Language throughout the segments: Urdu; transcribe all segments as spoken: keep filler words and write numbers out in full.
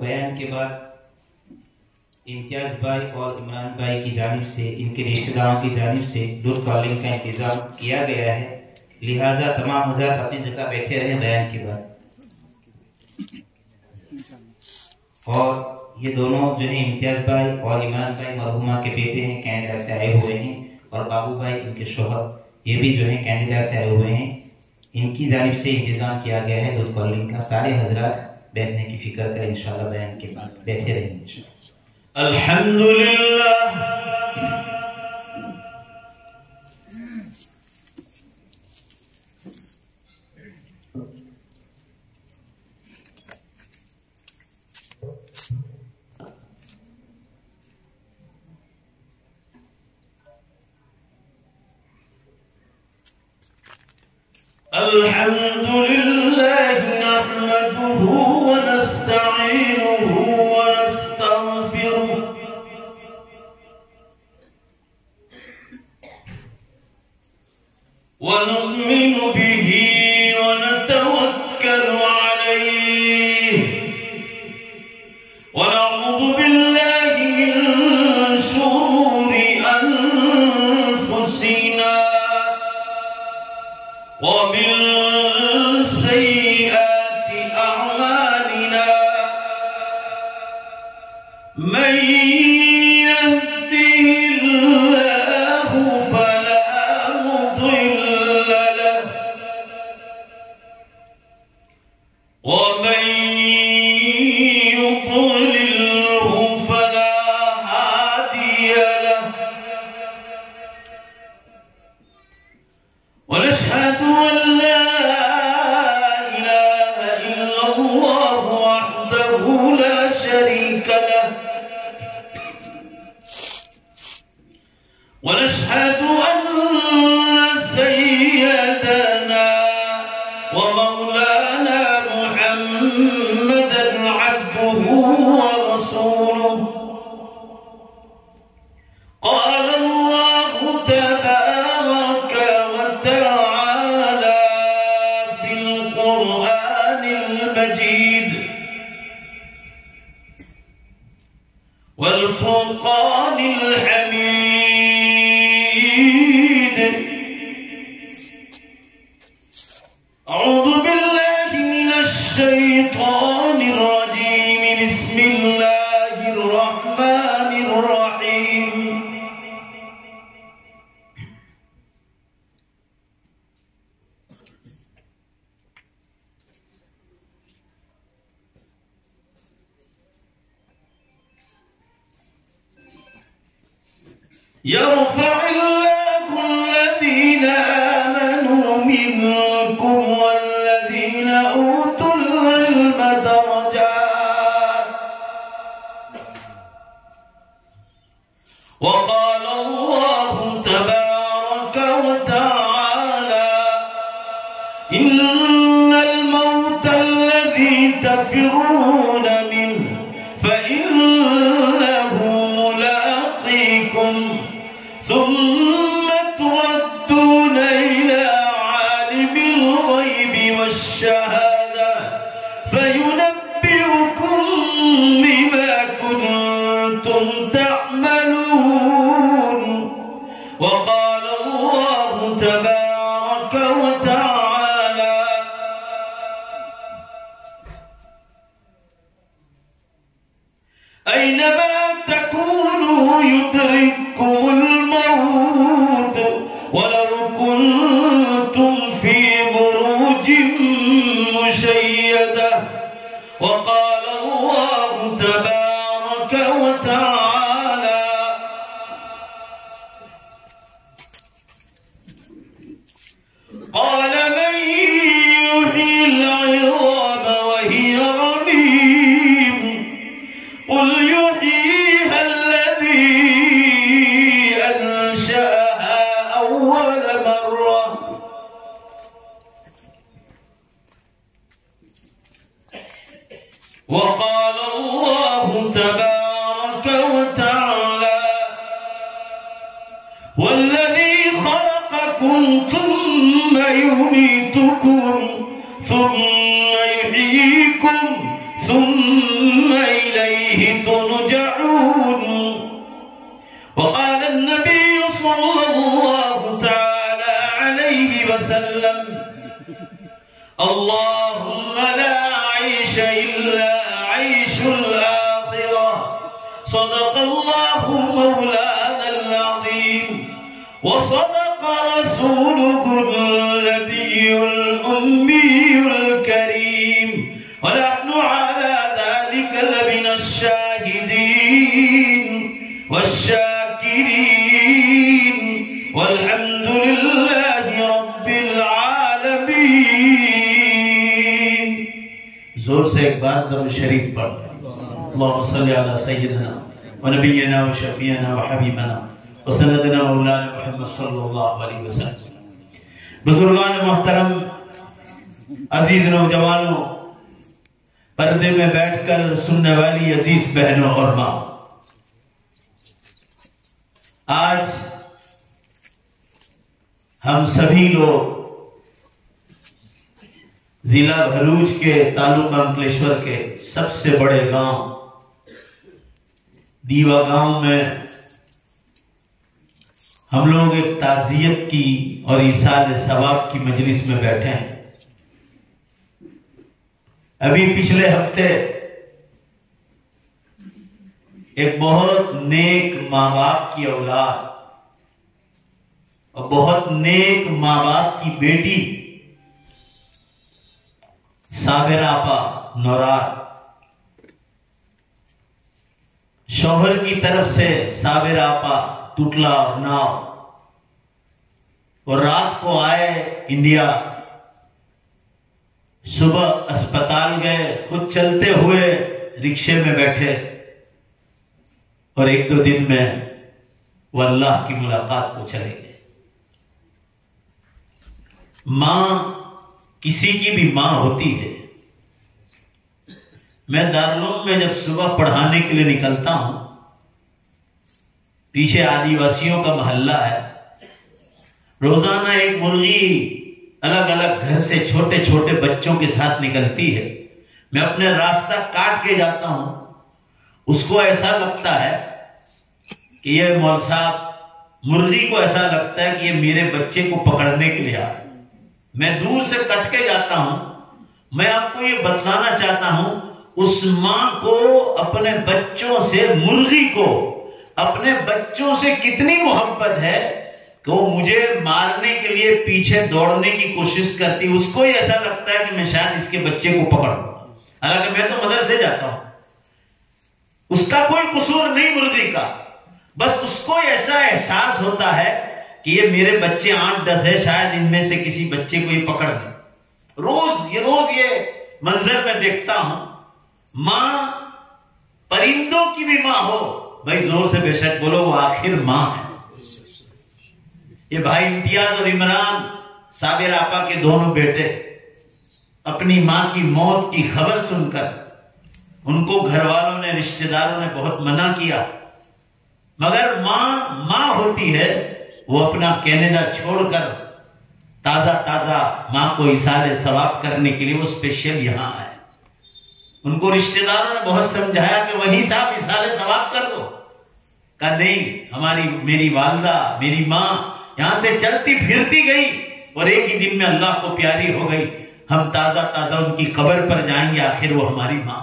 بیان کے بعد امتیاز بھائی اور عمران بھائی کی جانب سے ان کے رشتہ داروں کی جانب سے دودھ کالنگ کا انتظام کیا گیا ہے، لہٰذا تمام حضرات اپنی جگہ بیٹھے رہے بیان کے بعد۔ اور یہ دونوں جو ہیں امتیاز بھائی اور عمران بھائی مرحومہ کے بیٹے ہیں، کینیڈا سے آئے ہوئے ہیں، اور بابو بھائی ان کے شوہر یہ بھی جو ہیں کینیڈا سے آئے ہوئے ہیں، ان کی جانب سے انتظام کیا گیا ہے دودھ کالنگ کا۔ سارے حضرات بیٹھنے کی فکر کریں انشاءاللہ، بیان کے بعد بیٹھے رہیں انشاءاللہ۔ الحمدللہ الحمد لله نحمده ونستعينه ونستغفره ونؤمن به ونتوكل عليه ونعوذ بالله من شرور أنفسنا ومن سيئات أعمالنا، من يهده الله فلا مضل له ومن يضلله فلا هادي له، ونشهد أن لا إله إلا الله وحده لا شريك له، ونشهد أن سيدنا ومولانا محمدا عبده ورسوله. قال الله تبارك وتعالى في القرآن المجيد والفرقان الحميد: أعوذ بالله من الشيطان الرجيم، بسم الله الرحمن الرحيم. يرفع الله الذين آمنوا منكم والذين أوتوا العلم درجات، وقال الله تبارك وتعالى: إن الموت الذي تفرون منه فإنه ملاقيكم ثم تردون إلى عالم الغيب والشهادة فينبئكم بما كنتم تعملون. وقال الله تبارك وتعالى: أينما تكونوا يدرككم الموت ولو كنتم في بروج مشيدة. وقال الله تبارك وتعالى: قال من يحيي العظام وهي رميم قل يحييها الذي أنشأها أول مرة وقال الله تبارك وتعالى: والذي خلقكم ثم يميتكم ثم يحييكم ثم إليه ترجعون. وقال النبي صلى الله تعالى عليه وسلم: اللهم لا عيش إلا عيش الآخرة. صدق الله مولانا العظيم وصدق رسوله النبي الأمي الكريم، ونحن على ذلك لمن الشاهدين والشاكرين، والحمد لله رب العالمين. زور سے ایک بار درود شریف پڑھ. اللہم صلی علی سیدنا و نبینا و شفیعنا و حبیبنا و سندنا مولانا محمد صلی اللہ علیہ وسلم. بزرگان محترم، عزیز نوجوانوں، پردے میں بیٹھ کر سننے والی عزیز بہنوں اور ماں، آج ہم سبھی لوگ ضلع بھروچ کے تعلقہ انکلیشور کے سب سے بڑے گاؤں دیوا گاؤں میں ہم لوگ ایک تعزیت کی اور ایصال ثواب کی مجلس میں بیٹھے ہیں. ابھی پچھلے ہفتے ایک بہت نیک ماں باپ کی اولاد اور بہت نیک ماں باپ کی بیٹی صابر آپا نورات، شوہر کی طرف سے صابر آپا ٹوٹلا اور ناؤ، اور رات کو آئے انڈیا، صبح اسپتال گئے، خود چلتے ہوئے رکشے میں بیٹھے، اور ایک دو دن میں وہ اللہ کی ملاقات کو چلے گئے. ماں کسی کی بھی ماں ہوتی ہے. میں دارالعلوم میں جب صبح پڑھانے کے لیے نکلتا ہوں، پیچھے آدی واسیوں کا محلہ ہے، روزانہ ایک مرغی الگ الگ گھر سے چھوٹے چھوٹے بچوں کے ساتھ نکلتی ہے. میں اپنے راستہ کاٹ کے جاتا ہوں، اس کو ایسا لگتا ہے کہ یہ مول صاحب، مرغی کو ایسا لگتا ہے کہ یہ میرے بچے کو پکڑنے کے لیے آئے. میں دور سے کٹ کے جاتا ہوں. میں آپ کو یہ بتلانا چاہتا ہوں، اس ماں کو اپنے بچوں سے، مرغی کو اپنے بچوں سے کتنی محبت ہے کہ وہ مجھے مارنے کے لیے پیچھے دوڑنے کی کوشش کرتی. اس کو ہی ایسا لگتا ہے کہ میں شاید اس کے بچے کو پکڑوں، حالانکہ میں تو مدرسے جاتا ہوں. اس کا کوئی قصور نہیں مرغی کا، بس اس کو ایسا احساس ہوتا ہے کہ یہ میرے بچے آٹھ دس ہے، شاید ان میں سے کسی بچے کو یہ پکڑ لے. روز یہ روز یہ منظر میں دیکھتا ہوں. ماں پرندوں کی بھی ماں ہو، بھائی زور سے بے شک بولو، وہ آخر ماں ہے. یہ بھائی امتیاز اور عمران، صابر آپا کے دونوں بیٹے، اپنی ماں کی موت کی خبر سن کر ان کو گھر والوں نے، رشتہ داروں نے بہت منع کیا، مگر ماں ماں ہوتی ہے. وہ اپنا کینیڈا چھوڑ کر تازہ تازہ ماں کو ایصال ثواب کرنے کے لیے وہ اسپیشل یہاں آئے. ان کو رشتہ داروں نے بہت سمجھایا کہ وہیں صاحب ایصال ثواب کر دو. کہا نہیں، ہماری میری والدہ، میری ماں یہاں سے چلتی پھرتی گئی اور ایک ہی دن میں اللہ کو پیاری ہو گئی. ہم تازہ تازہ ان کی قبر پر جائیں گے، آخر وہ ہماری ماں.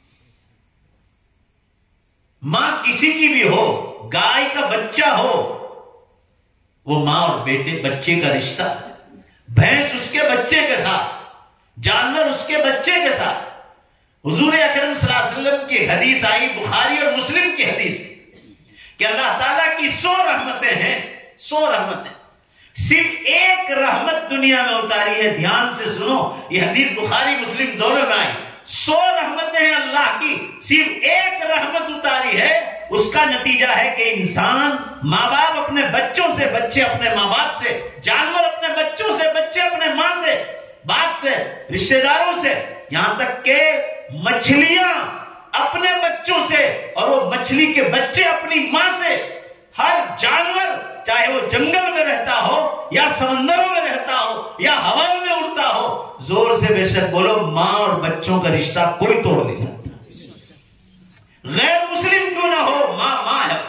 ماں کسی کی بھی ہو، گائے کا بچہ ہو، وہ ماں اور بیٹے بچے کا رشتہ ہے. بھینس اس کے بچے کے ساتھ، جانور اس کے بچے کے ساتھ. حضور اکرم صلی اللہ علیہ وسلم کی حدیث آئی، بخاری اور مسلم کی حدیث، کہ اللہ تعالیٰ کی سو رحمتیں ہیں، سو رحمتیں. صرف ایک رحمت دنیا میں اتاری ہے، دھیان سے سنو، یہ حدیث بخاری مسلم دونوں میں آئی. سو رحمتیں ہیں اللہ کی، صرف ایک رحمت اتاری ہے. اس کا نتیجہ ہے کہ انسان، ماں باپ اپنے بچوں سے، بچے اپنے ماں باپ سے، جانور اپنے بچوں سے، بچے اپنے ماں سے، باپ سے، رشتہ داروں سے، یہاں تک کہ مچھلیاں اپنے بچوں سے، اور وہ مچھلی کے بچے اپنی ماں سے. ہر جانور، چاہے وہ جنگل میں رہتا ہو یا سمندروں میں رہتا ہو یا ہواؤں میں اڑتا ہو، زور سے से बेशक बोलो, मां और बच्चों का रिश्ता कोई तोड़ नहीं सकता, गैर मुस्लिम क्यों ना हो, मां मां है।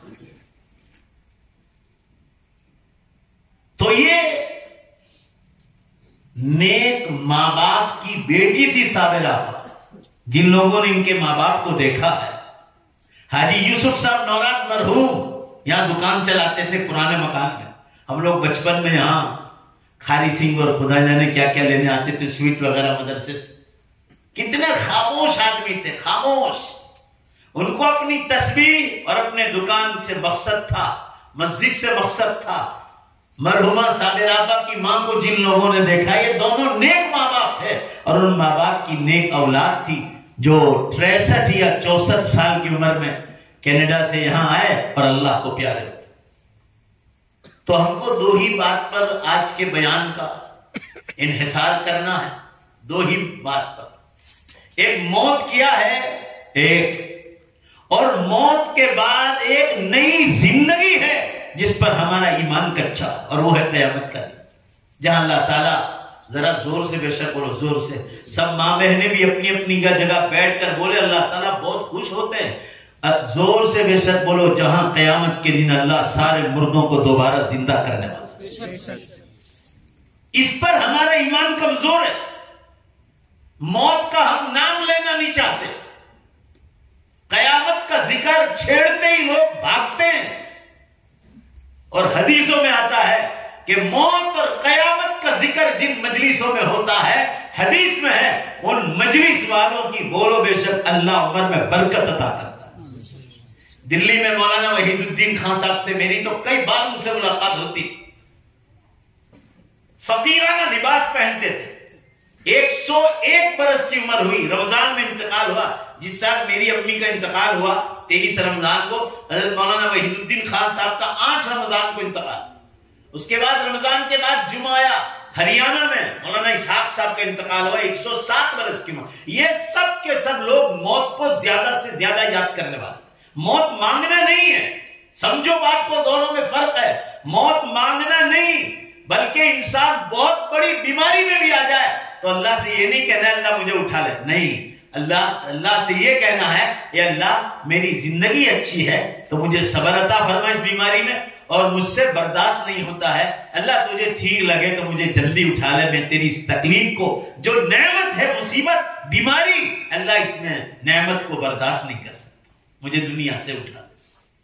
तो ये नेक मां बाप की बेटी थी साबिरा, जिन लोगों ने इनके मां बाप को देखा है। हाजी यूसुफ साहब नौरात मरहूम यहां दुकान चलाते थे पुराने मकान में। हम लोग बचपन में यहां खारी सिंह और खुदा जाने क्या क्या लेने आते थे, स्वीट वगैरह मदरसे से। कितने खामोश आदमी थे, खामोश। उनको अपनी तस्बीह और अपने दुकान से मकसद था, मस्जिद से मकसद था। मरहुमा साबिरा की मां को जिन लोगों ने देखा, ये दोनों नेक माँ बाप थे और उन माँ बाप की नेक औलाद थी जो तिरसठ या चौसठ साल की उम्र में कनाडा से यहां आए और अल्लाह को प्यारे। तो हमको दो ही बात पर आज के बयान का इन्हिसार करना है, दो ही बात पर। एक मौत क्या है, एक और मौत के बाद एक नई जिंदगी है जिस पर हमारा ईमान कच्चा, और वो है क़यामत का दिन, जहां अल्लाह ताला, जरा जोर से बेशक बोलो, जोर से, सब मां बहनें भी अपनी अपनी जगह बैठकर बोले अल्लाह ताला बहुत खुश होते हैं। जोर से बेशक बोलो, जहां क़यामत के दिन अल्लाह सारे मुर्दों को दोबारा जिंदा करने वाला। इस पर हमारा ईमान कमजोर है। मौत का हम नाम लेना नहीं चाहते, क़यामत का जिक्र छेड़ते ही लोग भागते हैं। और हदीसों में आता है कि मौत और क़यामत का जिक्र जिन मजलिसों में होता है, हदीस में है, उन मजलिस वालों की बोलो बेशक अल्लाह उम्र में बरकत अता करता है। दिल्ली में मौलाना वहीदुद्दीन खान साहब थे, मेरी तो कई बार उनसे मुलाकात होती थी। फकीराना लिबास पहनते थे। एक सौ एक बरस की उम्र हुई, रमजान में इंतकाल हुआ। जिस साल मेरी अम्मी का इंतकाल हुआ तेईस रमजान को, हजरत मौलाना वहीदुद्दीन खान साहब का आठ रमजान को इंतकाल। उसके बाद रमजान के बाद जुमा आया, हरियाणा में मौलाना इसहाक साहब का इंतकाल हुआ, एक सौ सात बरस की उम्र। ये सब के सब लोग मौत को ज्यादा से ज्यादा याद करने वाले। मौत मांगना नहीं है, समझो बात को, दोनों में फर्क है। मौत मांगना नहीं, बल्कि इंसान बहुत बड़ी बीमारी में भी आ जाए तो अल्लाह से ये नहीं कहना है अल्लाह मुझे उठा ले, नहीं, अल्लाह अल्लाह से ये कहना है ये अल्लाह मेरी जिंदगी अच्छी है तो मुझे सब्र अता फरमा इस बीमारी में, और मुझसे बर्दाश्त नहीं होता है, अल्लाह तुझे ठीक लगे तो मुझे जल्दी उठा ले। मैं तेरी इस तकलीफ को, जो नेमत है, मुसीबत, बीमारी, अल्लाह इसमें नेमत को बर्दाश्त नहीं कर सकता, मुझे दुनिया से उठा दे।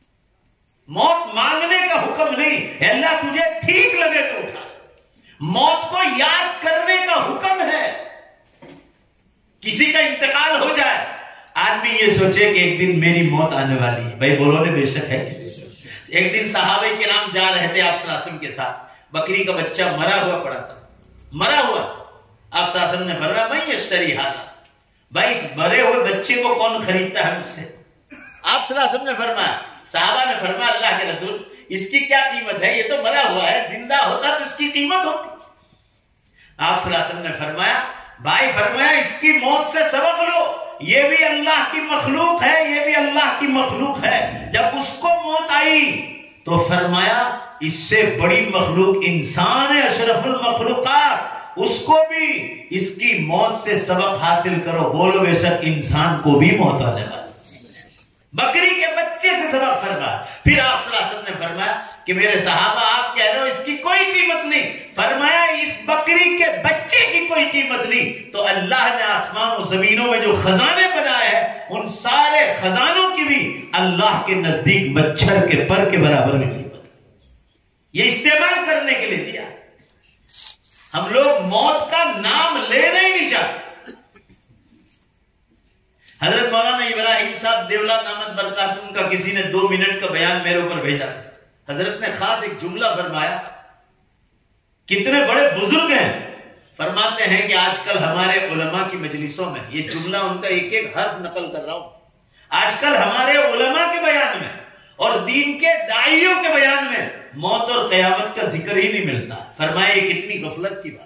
मौत मांगने का हुक्म नहीं, अल्लाह तुझे ठीक लगे तो उठा ले। मौत को याद करने का हुक्म है। किसी का इंतकाल हो जाए, आदमी ये सोचे कि एक दिन मेरी मौत आने वाली है। भाई बोलो ने बेशक है। एक दिन सहाबे के नाम जा रहे थे आप सल्लल्लाहु अलैहि वसल्लम के साथ, बकरी का बच्चा मरा हुआ पड़ा था, मरा हुआ। आप सल्लल्लाहु अलैहि वसल्लम ने फरमाया मैं ये शरी हाल, भाई इस मरे हुए बच्चे को कौन खरीदता है मुझसे? आप सल्लल्लाहु अलैहि वसल्लम ने फरमाया, साहबा ने फरमाया अल्लाह के रसूल इसकी क्या कीमत है, ये तो मरा हुआ है, जिंदा होता तो इसकी कीमत होती। आप सल्लल्लाहु अलैहि वसल्लम ने फरमाया, भाई फरमाया इसकी मौत से सबक लो, ये भी अल्लाह की मखलूक है, ये भी अल्लाह की मखलूक है। जब उसको मौत आई तो फरमाया इससे बड़ी मखलूक इंसान है, अशरफुल मखलूकात, उसको भी इसकी मौत से सबक हासिल करो। बोलो बेशक इंसान को भी मौत आने वाली, बकरी के बच्चे से सबक फरमाया। फिर आप सल्लल्लाहु अलैहि वसल्लम ने फरमाया कि मेरे सहाबा आप कह रहे हो इसकी कोई कीमत नहीं, फरमाया इस बकरी के बच्चे की कोई कीमत नहीं तो अल्लाह ने आसमान और जमीनों में जो खजाने बनाए हैं उन सारे खजानों की भी अल्लाह के नजदीक मच्छर के पर के बराबर में कीमत, ये इस्तेमाल करने के लिए दिया। हम लोग मौत का नाम लेना ही नहीं चाहते। हजरत मौलाना इब्राहिम साहब देवला दामद बरकातुहू का किसी ने दो मिनट का बयान मेरे ऊपर भेजा। हजरत ने खास एक जुमला फरमाया, कितने बड़े बुजुर्ग हैं, फरमाते हैं कि आजकल हमारे उलमा की मजलिसों में, ये जुमला उनका एक एक हर्फ नकल कर रहा हूं, आजकल हमारे उलमा के बयान में और दीन के दाइयों के बयान में मौत और कयामत का जिक्र ही नहीं मिलता। फरमाया ये कितनी गफलत की बात।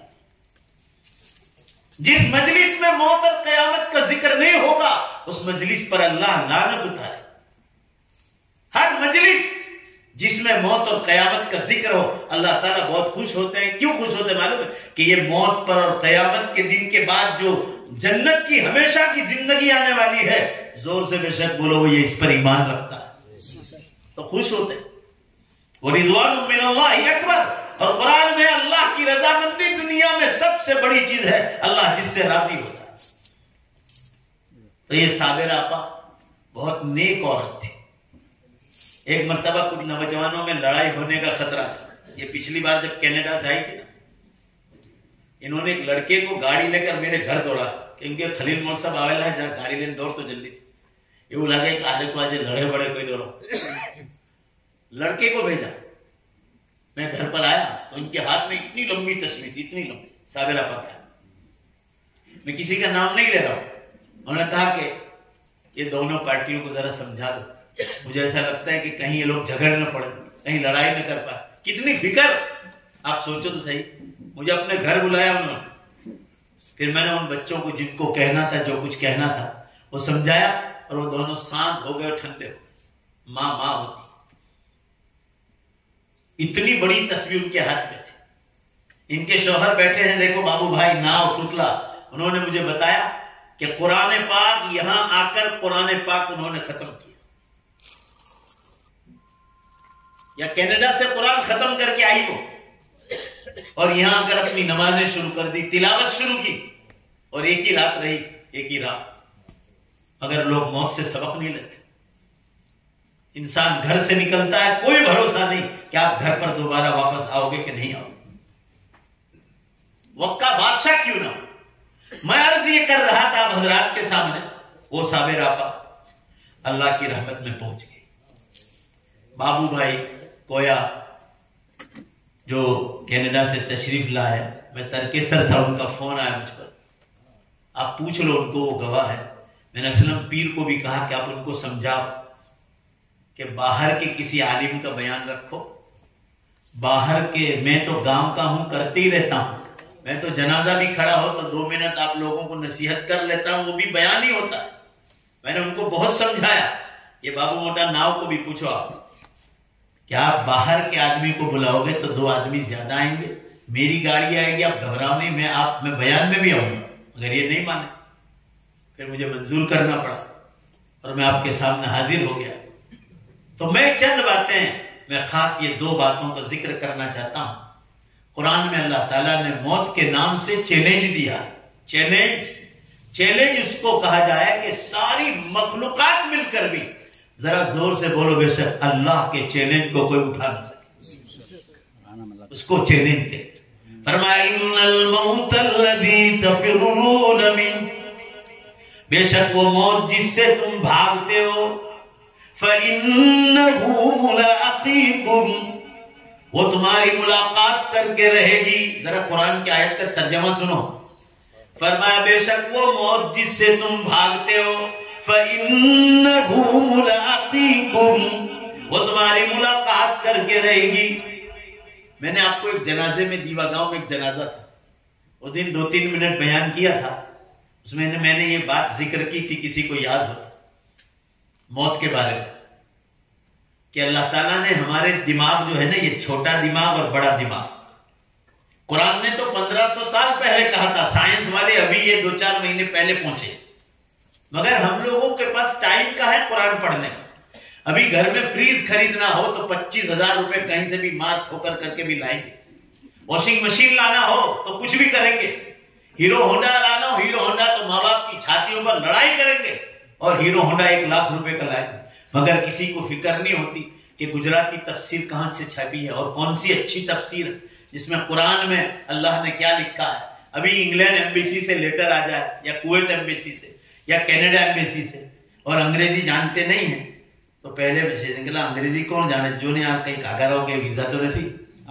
जिस मजलिस में मौत और कयामत का जिक्र नहीं होगा उस मजलिस पर अल्लाह लानत उतारे। हर मजलिस جس میں موت اور قیامت کا ذکر ہو اللہ تعالیٰ بہت خوش ہوتے ہیں. کیوں خوش ہوتے ہیں معلوم ہے؟ کہ یہ موت پر اور قیامت کے دن کے بعد جو جنت کی ہمیشہ کی زندگی آنے والی ہے، زور سے بے شک بولو وہ یہ اس پر ایمان رکھتا ہے تو خوش ہوتے ہیں. وَرِضْوَانٌ مِّنَ اللَّهِ اکبر. اور قرآن میں اللہ کی رضامندی دنیا میں سب سے بڑی چیز ہے، اللہ جس سے راضی ہوتا ہے. تو یہ صابرہ آپا بہت نیک عورت تھی. ایک مرتبہ کچھ نوجوانوں میں لڑائی ہونے کا خطرہ تھا. یہ پچھلی بار جب کینیڈا سے آئی تھی نا، انہوں نے ایک لڑکے کو گاڑی لے کر میرے گھر دوڑا کہ ان کے خلیل مول صاحب آویلا ہے، جہاں گاڑی لین دوڑ تو جلدی. یہ لگے کہ آج کو آج لڑے بڑے کوئی دوڑو. لڑکے کو بھیجا، میں گھر پر آیا تو ان کے ہاتھ میں اتنی لمبی تصویر، اتنی لمبی صابرہ آپا کا. میں کسی کا نام نہیں لے رہا ہوں. انہوں نے کہا کہ یہ دونوں پارٹیوں کو ذرا سمجھا دو، مجھے ایسا لگتا ہے کہ کہیں یہ لوگ جھگڑ نہ پڑے، کہیں لڑائی نہ کر پائے. کتنی فکر آپ سوچو تو صحیح. مجھے اپنے گھر بلایا انہوں نے، پھر میں نے ان بچوں کو جن کو کہنا تھا، جو کچھ کہنا تھا وہ سمجھایا، اور وہ دونوں شانت ہو گئے اور ٹھنڈے ہو. ماں ماں ہوتی. اتنی بڑی تصویر ان کے ہاتھ میں تھی. ان کے شوہر بیٹھے ہیں، دیکھو بابو بھائی ناؤ ٹوٹلا. انہوں نے مجھے بتایا کہ قرآن پاک یہاں آ کر قرآن پاک انہوں نے ختم کیا، یا کینیڈا سے قرآن ختم کر کے آئی وہ، اور یہاں آ کر اپنی نمازیں شروع کر دی، تلاوت شروع کی، اور ایک ہی رات رہی، ایک ہی رات. اگر لوگ موت سے سبق نہیں لیتے، انسان گھر سے نکلتا ہے کوئی بھروسہ نہیں کہ آپ گھر پر دوبارہ واپس آؤ گے کہ نہیں آؤ گے. وقت کا بادشاہ کیوں نہ ہو. میں عرض یہ کر رہا تھا حضرات کے سامنے، وہ صابرہ آپا اللہ کی رحمت میں پہنچ گئی. بابو بھائی کویا جو کینیڈا سے تشریف لائے، میں ترکیسر تھا، ان کا فون آیا مجھ پر. آپ پوچھ لو ان کو، وہ گواہ ہے. میں نے اسلم پیر کو بھی کہا کہ آپ ان کو سمجھاؤ کہ باہر کے کسی عالم کا بیان رکھو. باہر کے، میں تو گاؤں کا ہوں، کرتے ہی رہتا ہوں. میں تو جنازہ بھی کھڑا ہو تو دو منٹ آپ لوگوں کو نصیحت کر لیتا ہوں، وہ بھی بیان ہی ہوتا ہے. میں نے ان کو بہت سمجھایا. یہ بابو موٹا ناؤ کو بھی پوچھو آپ کہ آپ باہر کے آدمی کو بلاؤ گے تو دو آدمی زیادہ آئیں گے، میری گاڑی آئے گی، آپ گھبراؤ نہیں، میں آپ میں بیان میں بھی آؤں گا. اگر یہ نہیں مانے پھر مجھے منظور کرنا پڑا اور میں آپ کے سامنے حاضر ہو گیا. تو میں چند باتیں، میں خاص یہ دو باتوں کا ذکر کرنا چاہتا ہوں. قرآن میں اللہ تعالیٰ نے موت کے نام سے چیلنج دیا. چیلنج چیلنج اس کو کہا جائے کہ ساری مخلوقات مل کر بھی، ذرا زور سے بولو بے شک اللہ کے چیلنج کو کوئی اٹھا نہ سکے، اس کو چیلنج کے. فرمایا ان الموت الذی تفرون من، بے شک وہ موت جس سے تم بھاگتے ہو، فَإِنَّهُ مُلَاقِيكُمْ، وہ تمہاری ملاقات کر کے رہے گی. ذرا قرآن کی آیت کا ترجمہ سنو. فرمایا بے شک وہ موت جس سے تم بھاگتے ہو، فَإِنَّهُ مُلَاقِيكُمْ، وہ تمہاری ملاقات کر کے رہے گی. میں نے آپ کو ایک جنازے میں، دیوا گاؤں میں ایک جنازہ تھا، وہ دن دو تین منٹ بیان کیا تھا. اس میں میں نے یہ بات ذکر کی تھی، کسی کو یاد ہو موت کے بارے میں، کہ اللہ تعالیٰ نے ہمارے دماغ جو ہے نا، یہ چھوٹا دماغ اور بڑا دماغ، قرآن نے تو پندرہ سو سال پہلے کہا تھا، سائنس والے ابھی یہ دو چار مہینے پہلے پہنچے، مگر ہم لوگوں کے پاس ٹائم کا ہے قرآن پڑھنے. ابھی گھر میں فریز خریدنا ہو تو پچیس ہزار روپے کہیں سے بھی مار ٹھوکر کر کے بھی لائیں گے. واشنگ مشین لانا ہو تو کچھ بھی کریں گے. ہیرو ہونڈا لانا ہو، ہیرو ہونڈا تو ماں باپ کی چھاتیوں پر لڑائی کریں گے، اور ہیرو ہونڈا ایک لاکھ روپے کا لائیں گے. مگر کسی کو فکر نہیں ہوتی کہ گجراتی تفسیر کہاں سے چھپی ہے اور کون سی اچھی تفسیر ہے جس میں قرآن میں اللہ نے کیا لکھا ہے. ابھی انگلینڈ ایمبیسی سے لیٹر آ جائے، یا کویت ایمبیسی سے، یا کینیڈا ایمبیسی سے، اور انگریزی جانتے نہیں ہیں تو پہلے بھی نکلا انگریزی کون جانے، جو نہیں آپ کہیں کاغذ ہو کے ویزا تو نہیں،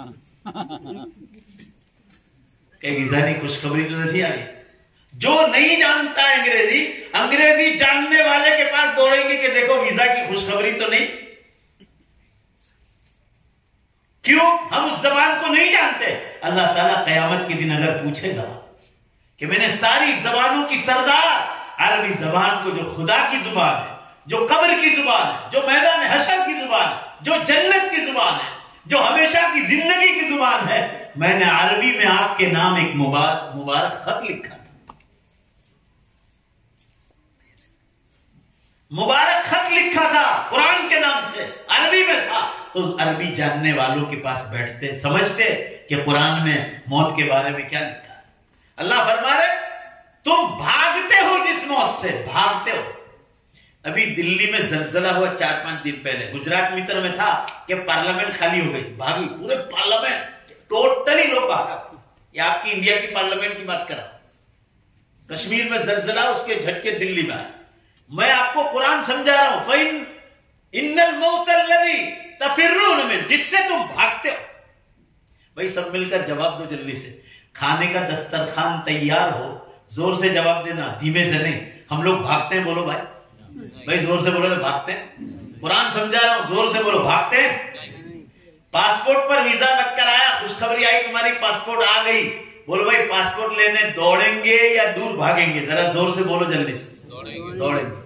کہیں ویزا نہیں، خوشخبری تو نہیں آئی. جو نہیں جانتا ہے انگریزی، انگریزی جاننے والے کے پاس دوڑیں گے کہ دیکھو ویزا کی خوشخبری تو نہیں. کیوں؟ ہم اس زبان کو نہیں جانتے. اللہ تعالیٰ قیامت کے دن اگر پوچھے گا کہ میں نے ساری زبانوں کی سردار عربی زبان کو، جو خدا کی زبان ہے، جو قبر کی زبان ہے، جو میدان حشر کی زبان ہے، جو جنت کی زبان ہے، جو ہمیشہ کی زندگی کی زبان ہے، میں نے عربی میں آپ کے نام ایک مبارک مبارک خط لکھا تھا، مبارک خط لکھا تھا قرآن کے نام سے، عربی میں تھا۔ تو عربی جاننے والوں کے پاس بیٹھتے، سمجھتے کہ قرآن میں موت کے بارے میں کیا لکھا ہے۔ اللہ فرما رہے تم بھاگتے ہو جس موت سے، بھاگتے ہو۔ ابھی دلی میں زلزلہ ہوا چار پانچ دن پہلے، گجرات میتر میں تھا کہ پارلیمنٹ خالی ہو گئی، بھاگی پورے پارلیمنٹ، ٹوٹلی لوگ بھاگا۔ یہ آپ کی انڈیا کی پارلیمنٹ کی بات کر رہا ہوں۔ کشمیر میں زلزلہ، اس کے جھٹکے دلی میں آئے۔ میں آپ کو قرآن سمجھا رہا ہوں، فَإِنَّ إِنَّ الْمَوْتَ الَّذِي تَفِرُّونَ مِنْهُ، جس سے تم بھاگتے ہو۔ بھائی سب مل کر جواب دو جلدی سے۔ کھانے کا دسترخوان تیار ہو، زور سے جواب دینا، دھیمے سے نہیں۔ ہم لوگ بھاگتے ہیں، بولو بھائی، بھائی زور سے بولو نا، بھاگتے ہیں۔ قرآن سمجھا رہا ہوں، زور سے بولو، بھاگتے ہیں۔ پاسپورٹ پر ویزا لگ کر آیا، خوشخبری آئی تمہاری پاسپورٹ آ گئی، بولو بھائی پاسپورٹ لینے دوڑیں گے یا دور بھاگیں گے؟ ذرا زور سے بولو جلدی سے۔ دوڑیں گے۔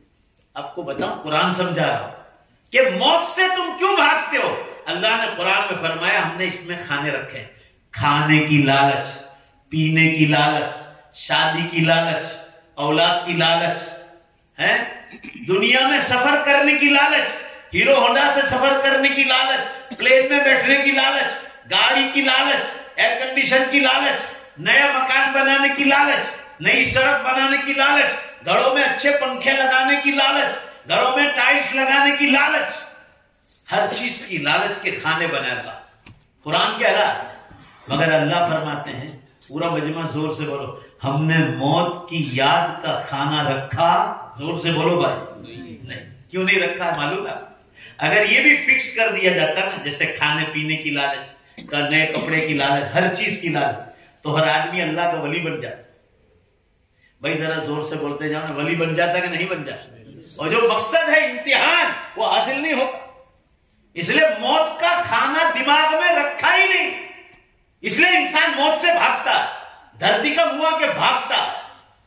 آپ کو بتاؤں، قرآن سمجھا رہا ہوں کہ موت سے تم کیوں بھاگتے ہو۔ اللہ نے قرآن میں فرمایا ہم نے اس میں کھانے رکھے، کھانے کی لالچ، پینے کی لالچ، شادی کی لالچ، اولاد کی لالچ ہے، دنیا میں سفر کرنے کی لالچ، ہیرو ہونڈا سے سفر کرنے کی لالچ، پلین میں بیٹھنے کی لالچ، گاڑی کی لالچ، ایئر کنڈیشن کی لالچ، نیا مکان بنانے کی لالچ، نئی سڑک بنانے کی لالچ، گھروں میں اچھے پنکھے لگانے کی لالچ، گھروں میں ٹائلس لگانے کی لالچ، ہر چیز کی لالچ کے کھانے بنا اللہ۔ قرآن کہہ رہا ہے، مگر اللہ فرماتے ہیں، پورا مجمع زور سے بولو، ہم نے موت کی یاد کا کھانا رکھا۔ زور سے بولو بھائی، نہیں۔ کیوں نہیں رکھا ہے معلوم ہے؟ اگر یہ بھی فکس کر دیا جاتا نا، جیسے کھانے پینے کی لالچ، نئے کپڑے کی لالچ، ہر چیز کی لالچ، تو ہر آدمی اللہ کا ولی بن جاتا۔ بھائی ذرا زور سے بولتے جاؤ نا، ولی بن جاتا کہ نہیں بن جاتا؟ اور جو مقصد ہے امتحان، وہ حاصل نہیں ہوتا۔ اس لیے موت کا کھانا دماغ میں رکھا ہی نہیں، اس لیے انسان موت سے بھاگتا ہے، دھرتی کا منہ کے بھاگتا ہے،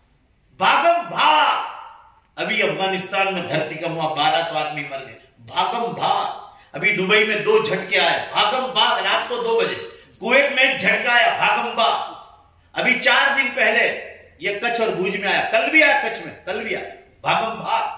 بھاگم بھاگ۔ ابھی افغانستان میں دھرتی کا منہ بارہ سو آدمی مر گئے، بھاگم بھاگ۔ ابھی دبئی میں دو جھٹکے آئے، بھاگم بھاگ، رات کو دو بجے۔ کویت میں ایک جھٹکا آیا، بھاگم بھاگ۔ ابھی چار دن پہلے یہ کچھ اور بھوج میں آیا، کل بھی آیا، کچھ میں کل بھی آیا، بھاگم بھاگ۔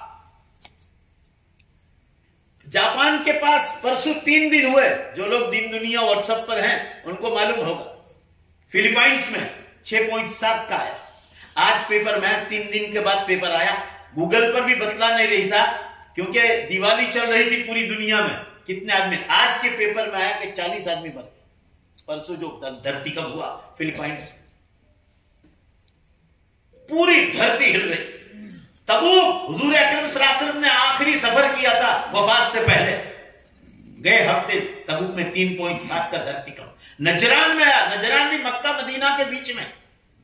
جاپان کے پاس پرسوں تین دن ہوئے، جو لوگ دین دنیا واٹس ایپ پر ہیں ان کو معلوم ہوگا، فلپائنس میں چھ پوائنٹ سات کا آیا۔ آج پیپر میں تین دن کے بعد پیپر آیا، گوگل پر بھی بتلا نہیں رہی تھا کیونکہ دیوالی چل رہی تھی پوری دنیا میں، کتنے آدمی، آج کے پیپر میں آیا کہ چالیس آدمی مر گئے پرسوں جو دھرتی کا ہوا فلپائنس میں۔ پوری دھرتی ہل رہی۔ تبوک، حضور اکرم صلی اللہ علیہ وسلم نے آخری سفر کیا تھا وفات سے پہلے، گئے ہفتے تبوک میں تین پوائنٹ سات کا دھرتی کا۔ نجران میں آیا، نجران بھی مکہ مدینہ کے بیچ میں،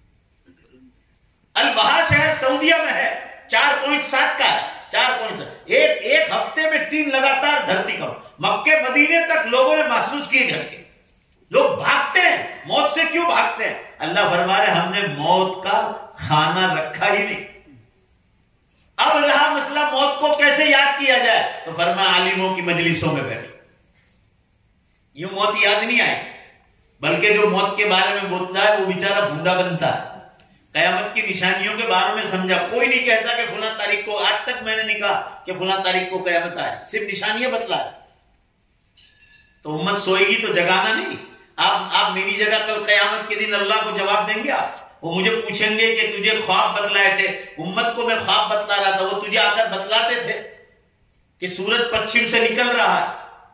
البہا شہر سعودیہ میں ہے، چار پوائنٹ سات کا ہے، چار پوائنٹ سات۔ ایک ایک ہفتے میں تین لگاتار دھرتی کا۔ مکے مدینے تک لوگوں نے محسوس کیے جھٹکے۔ لوگ بھاگتے ہیں، موت سے کیوں بھاگتے ہیں؟ اللہ فرما رہے ہم نے موت کا کھانا رکھا ہی نہیں۔ اب رہا مسئلہ موت کو کیسے یاد کیا جائے، تو فرمایا عالموں کی مجلسوں میں بیٹھو۔ یوں موت یاد نہیں آئے، بلکہ جو موت کے بارے میں بولتا ہے وہ بیچارہ بھونڈا بنتا ہے۔ قیامت کی نشانیوں کے بارے میں سمجھا، کوئی نہیں کہتا کہ فلاں تاریخ کو، آج تک میں نے نہیں کہا کہ فلاں تاریخ کو قیامت آئے، صرف نشانیاں بتلا ہے۔ تو امت سوئے گی تو جگانا نہیں۔ آپ آپ میری جگہ کل قیامت کے دن اللہ کو جواب دیں گے؟ آپ وہ مجھے پوچھیں گے کہ تجھے خواب بتلائے تھے، امت کو میں خواب بتلا رہا تھا، وہ تجھے آ کر بتلاتے تھے کہ سورج پچھم سے نکل رہا ہے،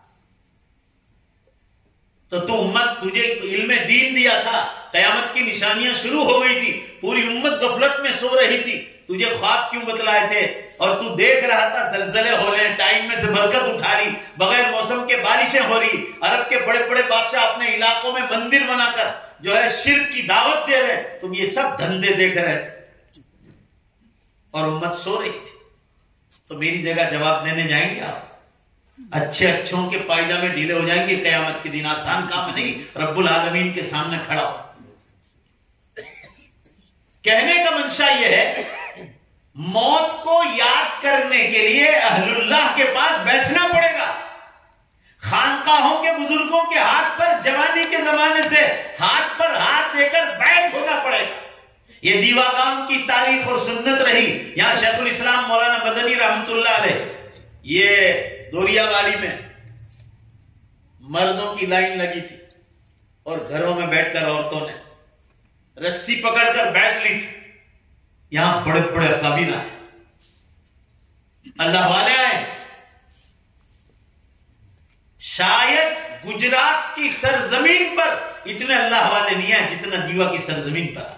تو تو امت تجھے علم دین دیا تھا، قیامت کی نشانیاں شروع ہو گئی تھی، پوری امت غفلت میں سو رہی تھی، تجھے خواب کیوں بتلائے تھے؟ اور تو دیکھ رہا تھا زلزلے ہو رہے ہیں، ٹائم میں سے برکت اٹھا رہی، بغیر موسم کے بارشیں ہو رہی، عرب کے بڑے بڑے بادشاہ اپنے علاقوں میں مندر بنا کر جو ہے شرک کی دعوت دے رہے، تم یہ سب دھندے دیکھ رہے تھے اور امت سو رہی تھی۔ تو میری جگہ جواب دینے جائیں گے آپ؟ اچھے اچھوں کے پائجامے ڈھیلے ہو جائیں گے قیامت کے دن، آسان کام نہیں رب العالمین کے سامنے کھڑا ہو۔ کہنے کا منشا یہ ہے موت کو یاد کرنے کے لیے اہل اللہ کے پاس بیٹھنا پڑے گا، خانقاہوں کے بزرگوں کے ہاتھ پر جوانی کے زمانے سے ہاتھ پر ہاتھ دے کر بیعت ہونا پڑے گا. یہ دیوا گام کی تاریخ اور سنت رہی. یہاں شیخ الاسلام مولانا مدنی رحمت اللہ علیہ یہ دوریا والی میں مردوں کی لائن لگی تھی اور گھروں میں بیٹھ کر عورتوں نے رسی پکڑ کر بیٹھ لی تھی. یہاں بڑے بڑے اکابر آئے, اللہ والے آئے. شاید گجرات کی سرزمین پر اتنے اللہ والے نہیں ہیں جتنا دیوا کی سرزمین پر.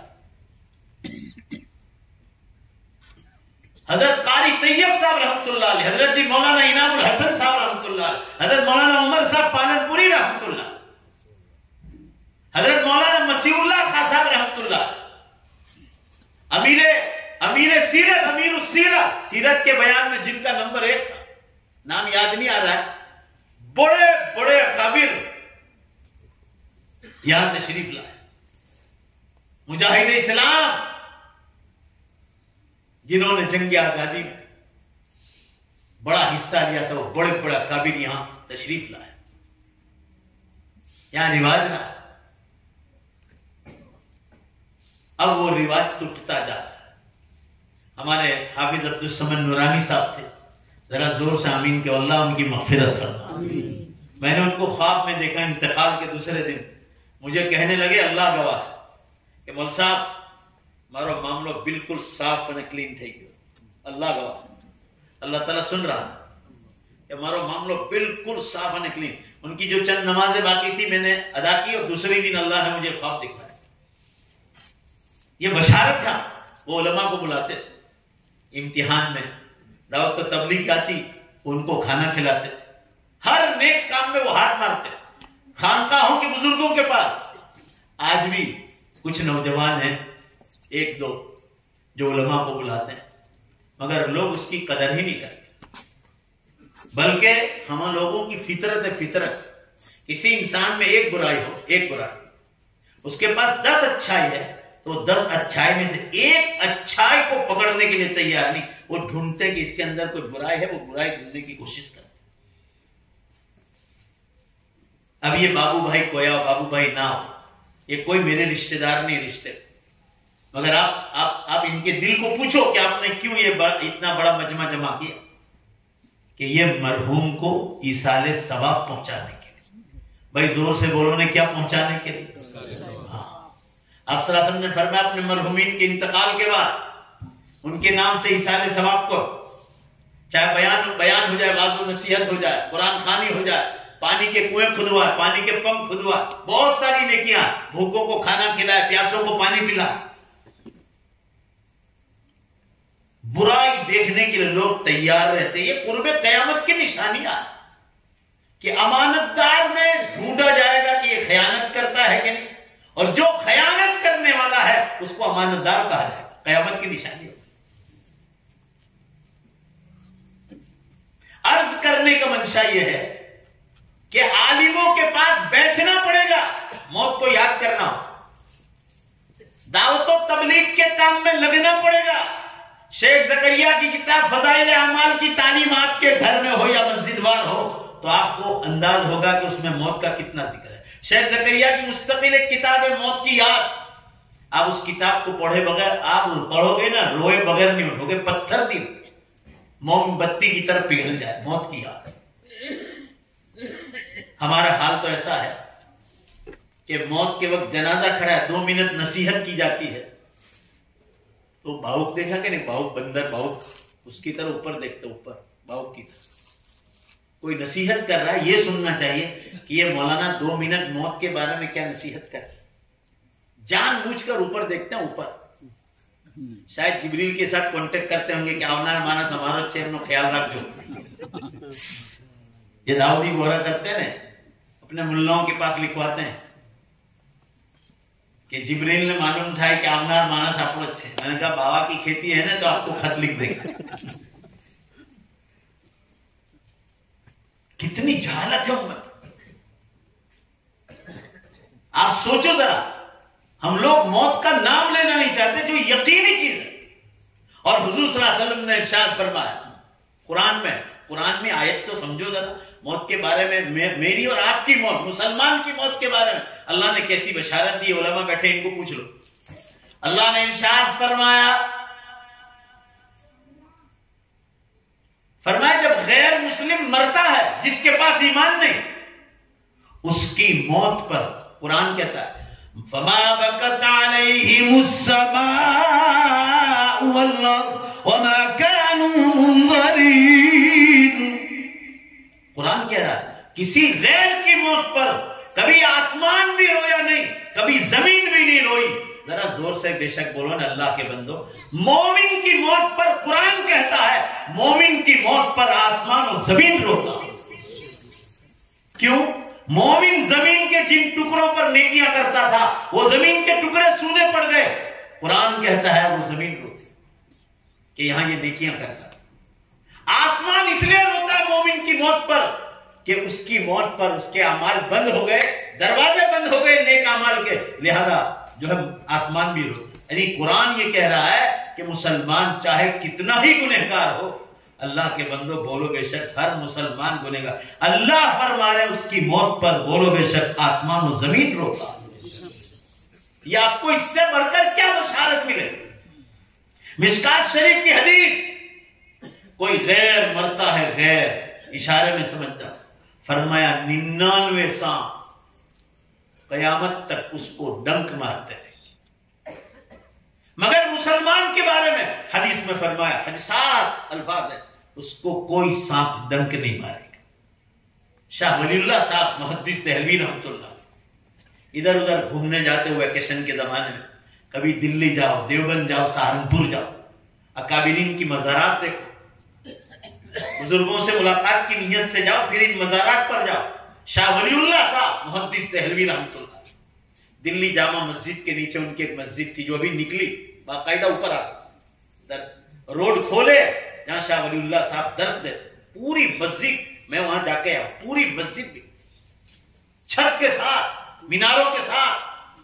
حضرت قاری طیب صاحب رحمت اللہ علیہ, حضرت جی مولانا انعام الحسن صاحب رحمت اللہ علیہ, حضرت مولانا عمر صاحب پالن پوری رحمت اللہ, حضرت مولانا مسیح اللہ خان صاحب رحمت اللہ, امیر امیر سیرت امیر السیرت, سیرت کے بیان میں جن کا نمبر ایک تھا, نام یاد نہیں آ رہا ہے, بڑے بڑے اکابر یہاں تشریف لائے. مجاہد اسلام جنہوں نے جنگ آزادی میں بڑا حصہ لیا تھا, وہ بڑے بڑے اکابر یہاں تشریف لائے. یہاں رواج نہ, اب وہ رواج ٹوٹتا جا رہا ہے. ہمارے حافظ عبدالصمد نورانی صاحب تھے, ذرا زور سے آمین کہ اللہ ان کی مغفرت فرما. میں نے ان کو خواب میں دیکھا انتقال کے دوسرے دن. مجھے کہنے لگے اللہ گواہ کہ مول صاحب مارو معاملہ بالکل صاف اور کلین تھے گئے. اللہ گواہ, اللہ تعالیٰ سن رہا کہ مارو معاملہ بالکل صاف اور کلین. ان کی جو چند نمازیں باقی تھی میں نے ادا کی اور دوسرے دن اللہ نے مجھے خواب دکھایا. یہ بشارت تھا. وہ علماء کو بلاتے تھے امتحان میں, دعوت و تبلیغ آتی ان کو کھانا کھلاتے تھے, ہر نیک کام میں وہ ہاتھ مارتے. خانقاہوں کے بزرگوں کے پاس آج بھی کچھ نوجوان ہیں ایک دو جو علماء کو بلاتے ہیں, مگر لوگ اس کی قدر ہی نہیں کرتے. بلکہ ہم لوگوں کی فطرت ہے, فطرت کسی انسان میں ایک برائی ہو, ایک برائی, اس کے پاس دس اچھائی ہے تو دس اچھائی میں سے ایک اچھائی کو پکڑنے کے لیے تیار نہیں. وہ ڈھونڈتے کہ اس کے اندر کوئی برائی ہے, وہ برائی ڈھونڈنے کی کوشش کرتے. اب یہ بابو بھائی کویا ہو, بابو بھائی نہ ہو, یہ کوئی میرے رشتہ دار نہیں رشتے, مگر آپ آپ آپ ان کے دل کو پوچھو کہ آپ نے کیوں یہ بڑا, اتنا بڑا مجمع جمع کیا کہ یہ مرحوم کو ایصال ثواب پہنچانے کے لیے. بھائی زور سے بولو نے کیا پہنچانے کے لیے. آپ صلی اللہ علیہ وسلم نے فرمایا اپنے مرحومین کے انتقال کے بعد ان کے نام سے ایصال ثواب کو, چاہے بیان بیان ہو جائے, واضح نصیحت ہو جائے, قرآن خوانی ہو جائے, پانی کے کنویں کھدوائے, پانی کے پمپ کھدوائے, بہت ساری نیکیاں, بھوکوں کو کھانا کھلائے, پیاسوں کو پانی پلائے. برائی دیکھنے کے لیے لوگ تیار رہتے. یہ قرب قیامت کی نشانیاں کہ امانت دار میں ڈھونڈا جائے گا کہ یہ خیانت کرتا ہے کہ نہیں, اور جو خیانت کرنے والا ہے اس کو امانت دار کہا جائے. قیامت کی نشانی ہوتی. عرض کرنے کا منشا یہ ہے کہ عالموں کے پاس بیٹھنا پڑے گا, موت کو یاد کرنا ہو, دعوت و تبلیغ کے کام میں لگنا پڑے گا. شیخ زکریا کی کتاب فضائل اعمال کی تعلیم آپ کے گھر میں ہو یا مسجد وار ہو تو آپ کو انداز ہوگا کہ اس میں موت کا کتنا ذکر ہے. شیخ زکریا کی مستقل ایک کتاب ہے موت کی یاد. آپ اس کتاب کو پڑھے بغیر آپ پڑھو گے نا, روئے بغیر نہیں اٹھو گے. پتھر دل موم بتی کی طرف پگھل جائے. موت کی یاد. ہمارا حال تو ایسا ہے کہ موت کے وقت جنازہ کھڑا ہے, دو منٹ نصیحت کی جاتی ہے تو بھاؤک دیکھا کہ نہیں, بھاؤک بندر, بھاؤک اس کی طرح اوپر دیکھتے, اوپر بھاؤک کی طرح کوئی نصیحت کر رہا ہے. یہ سننا چاہیے کہ یہ مولانا دو منٹ موت کے بارے میں کیا نصیحت کر رہے. جان بوجھ کر اوپر دیکھتے ہیں, اوپر. شاید جبریل کے ساتھ کانٹیکٹ کرتے ہوں گے کہ آونا مانس ہمارا چیر نو خیال رکھ جو. یہ داؤدی گورا کرتے ہیں, اپنے ملاؤں کے پاس لکھواتے ہیں کہ جبریل نے معلوم تھا کہ آمنار مانس آپ کو اچھے. میں نے کہا بابا کی کھیتی ہے نا تو آپ کو خط لکھ دے گا. کتنی جہالت ہے امت. آپ سوچو ذرا, ہم لوگ موت کا نام لینا نہیں چاہتے جو یقینی چیز ہے. اور حضور صلی اللہ علیہ وسلم نے ارشاد فرمایا قرآن میں, قرآن میں آیت تو سمجھو ذرا, موت کے بارے میں, میری اور آپ کی موت, مسلمان کی موت کے بارے میں اللہ نے کیسی بشارت دی, علماء بیٹھے ان کو پوچھ لو. اللہ نے ارشاد فرمایا فرمایا جب غیر مسلم مرتا ہے جس کے پاس ایمان نہیں, اس کی موت پر قرآن کہتا ہے فما بکت علیہم السماء والارض وما كانوا منظرین. قرآن کہہ رہا ہے کسی غیر کی موت پر کبھی آسمان بھی رویا نہیں, کبھی زمین بھی نہیں روئی. ذرا زور سے بے شک بولو نا اللہ کے بندو. مومن کی موت پر قرآن کہتا ہے مومن کی موت پر آسمان اور زمین روتا. کیوں؟ مومن زمین کے جن ٹکڑوں پر نیکیاں کرتا تھا وہ زمین کے ٹکڑے سونے پڑ گئے. قرآن کہتا ہے وہ زمین روتی کہ یہاں یہ نیکیاں کرتا. آسمان اس لیے روتا ہے مومن کی موت پر کہ اس کی موت پر اس کے اعمال بند ہو گئے, دروازے بند ہو گئے نیک اعمال کے, لہذا جو ہے آسمان بھی روتا. یعنی قرآن یہ کہہ رہا ہے کہ مسلمان چاہے کتنا ہی گنہگار ہو, اللہ کے بندو بولو بے شک ہر مسلمان گنہگار. اللہ فرما رہے اس کی موت پر بولو بے شک آسمان و زمین روتا. یہ آپ کو اس سے بڑھ کر کیا بشارت ملے؟ مشکات شریف کی حدیث, کوئی غیر مرتا ہے, غیر اشارے میں سمجھ جا, فرمایا ننانوے سانپ قیامت تک اس کو ڈنک مارتے ہیں, مگر مسلمان کے بارے میں حدیث میں فرمایا, حدیثات الفاظ ہے, اس کو کوئی سانپ ڈنک نہیں مارے گا. شاہ ولی اللہ صاحب محدث دہلوی رحمۃ اللہ ادھر ادھر گھومنے جاتے ہوئے ویکیشن کے زمانے میں, کبھی دلی جاؤ, دیوبند جاؤ, سہارنپور جاؤ, اکابرین کی مزارات دیکھو, بزرگوں سے ملاقات کی نیت سے جاؤ, پھر ان مزارات پر جاؤ. شاہ ولی اللہ صاحب محدث دہلوی رحمۃ اللہ, دلی جامع مسجد کے نیچے ان کی ایک مسجد تھی جو ابھی نکلی, باقاعدہ اوپر آ گئی, روڈ کھولے جہاں شاہ ولی اللہ صاحب درس دیتے, پوری مسجد, میں وہاں جا کے آیا, پوری مسجد بھی چھت کے ساتھ, میناروں کے ساتھ.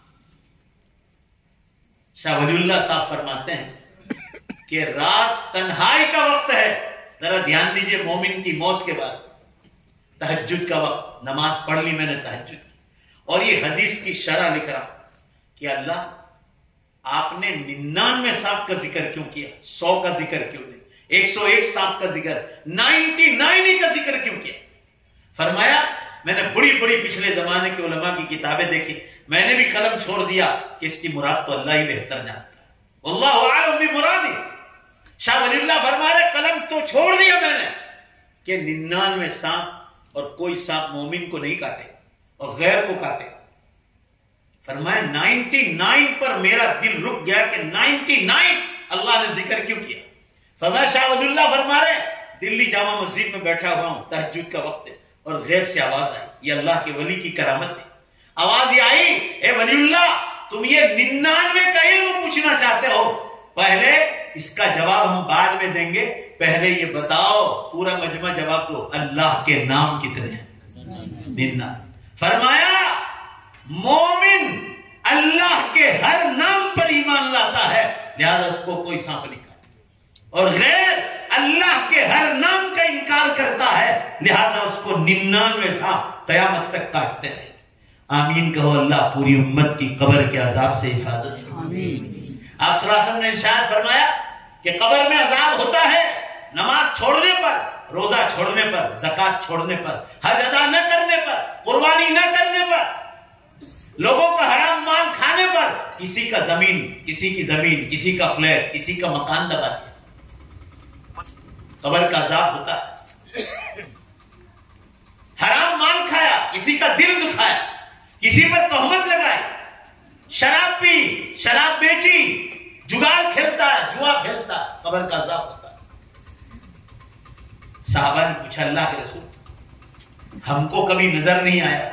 شاہ ولی اللہ صاحب فرماتے ہیں کہ رات تنہائی کا وقت ہے, ذرا دھیان دیجئے مومن کی موت کے بعد, تہجد کا وقت, نماز پڑھ لی میں نے تہجد کی, اور یہ حدیث کی شرح لکھ رہا کہ اللہ آپ نے ننانوے سانپ کا ذکر کیوں کیا, سو کا ذکر کیوں نہیں, ایک سو ایک سانپ کا ذکر, نائنٹی نائن ہی کا ذکر کیوں کیا؟ فرمایا میں نے بڑی بڑی پچھلے زمانے کے علماء کی کتابیں دیکھی, میں نے بھی قلم چھوڑ دیا کہ اس کی مراد تو اللہ ہی بہتر جانتا ہے, واللہ اعلم بمرادی. شاہ ولی اللہ فرما رہے قلم تو چھوڑ دیا میں نے کہ ننانوے سانپ اور کوئی سانپ مومن کو نہیں کاٹے اور غیر کو کاٹے. فرمایا نائنٹی نائن پر میرا دل رک گیا کہ نائنٹی نائن اللہ نے ذکر کیوں کیا. فرمایا شاہ ولی اللہ فرما رہے دلی جامع مسجد میں بیٹھا ہوا ہوں, تہجد کا وقت ہے, اور غیب سے آواز آئی, یہ اللہ کے ولی کی کرامت تھی. آواز یہ آئی اے ولی اللہ تم یہ ننانوے کا علم پوچھنا چاہتے ہو, پہلے اس کا جواب ہم بعد میں دیں گے, پہلے یہ بتاؤ, پورا مجمع جواب دو, اللہ کے نام کتنے ہیں؟ فرمایا مومن اللہ کے ہر نام پر ایمان لاتا ہے, لہذا اس کو کوئی سانپ نہیں کاٹے, اور غیر اللہ کے ہر نام کا انکار کرتا ہے, لہذا اس کو ننانوے سانپ قیامت تک کاٹتے رہے. آمین کہو. اللہ پوری امت کی قبر کے عذاب سے حفاظت فرمائے. آمین. آپ صلی اللہ علیہ وسلم نے ارشاد فرمایا کہ قبر میں عذاب ہوتا ہے نماز چھوڑنے پر, روزہ چھوڑنے پر, زکات چھوڑنے پر, حج ادا نہ کرنے پر, قربانی نہ کرنے پر, لوگوں کا حرام مال کھانے پر, کسی کا زمین کسی کی زمین کسی کا فلیٹ کسی کا مکان دبا دیا. قبر کا عذاب ہوتا ہے. حرام مال کھایا, کسی کا دل دکھایا, کسی پر تہمت لگائی, شراب پی, شراب بیچی, جگال کھیلتا ہے, جوا کھیلتا ہے, قبر کا عذاب ہوتا ہے. صحابہ نے پوچھا اللہ کے رسول ہم کو کبھی نظر نہیں آیا,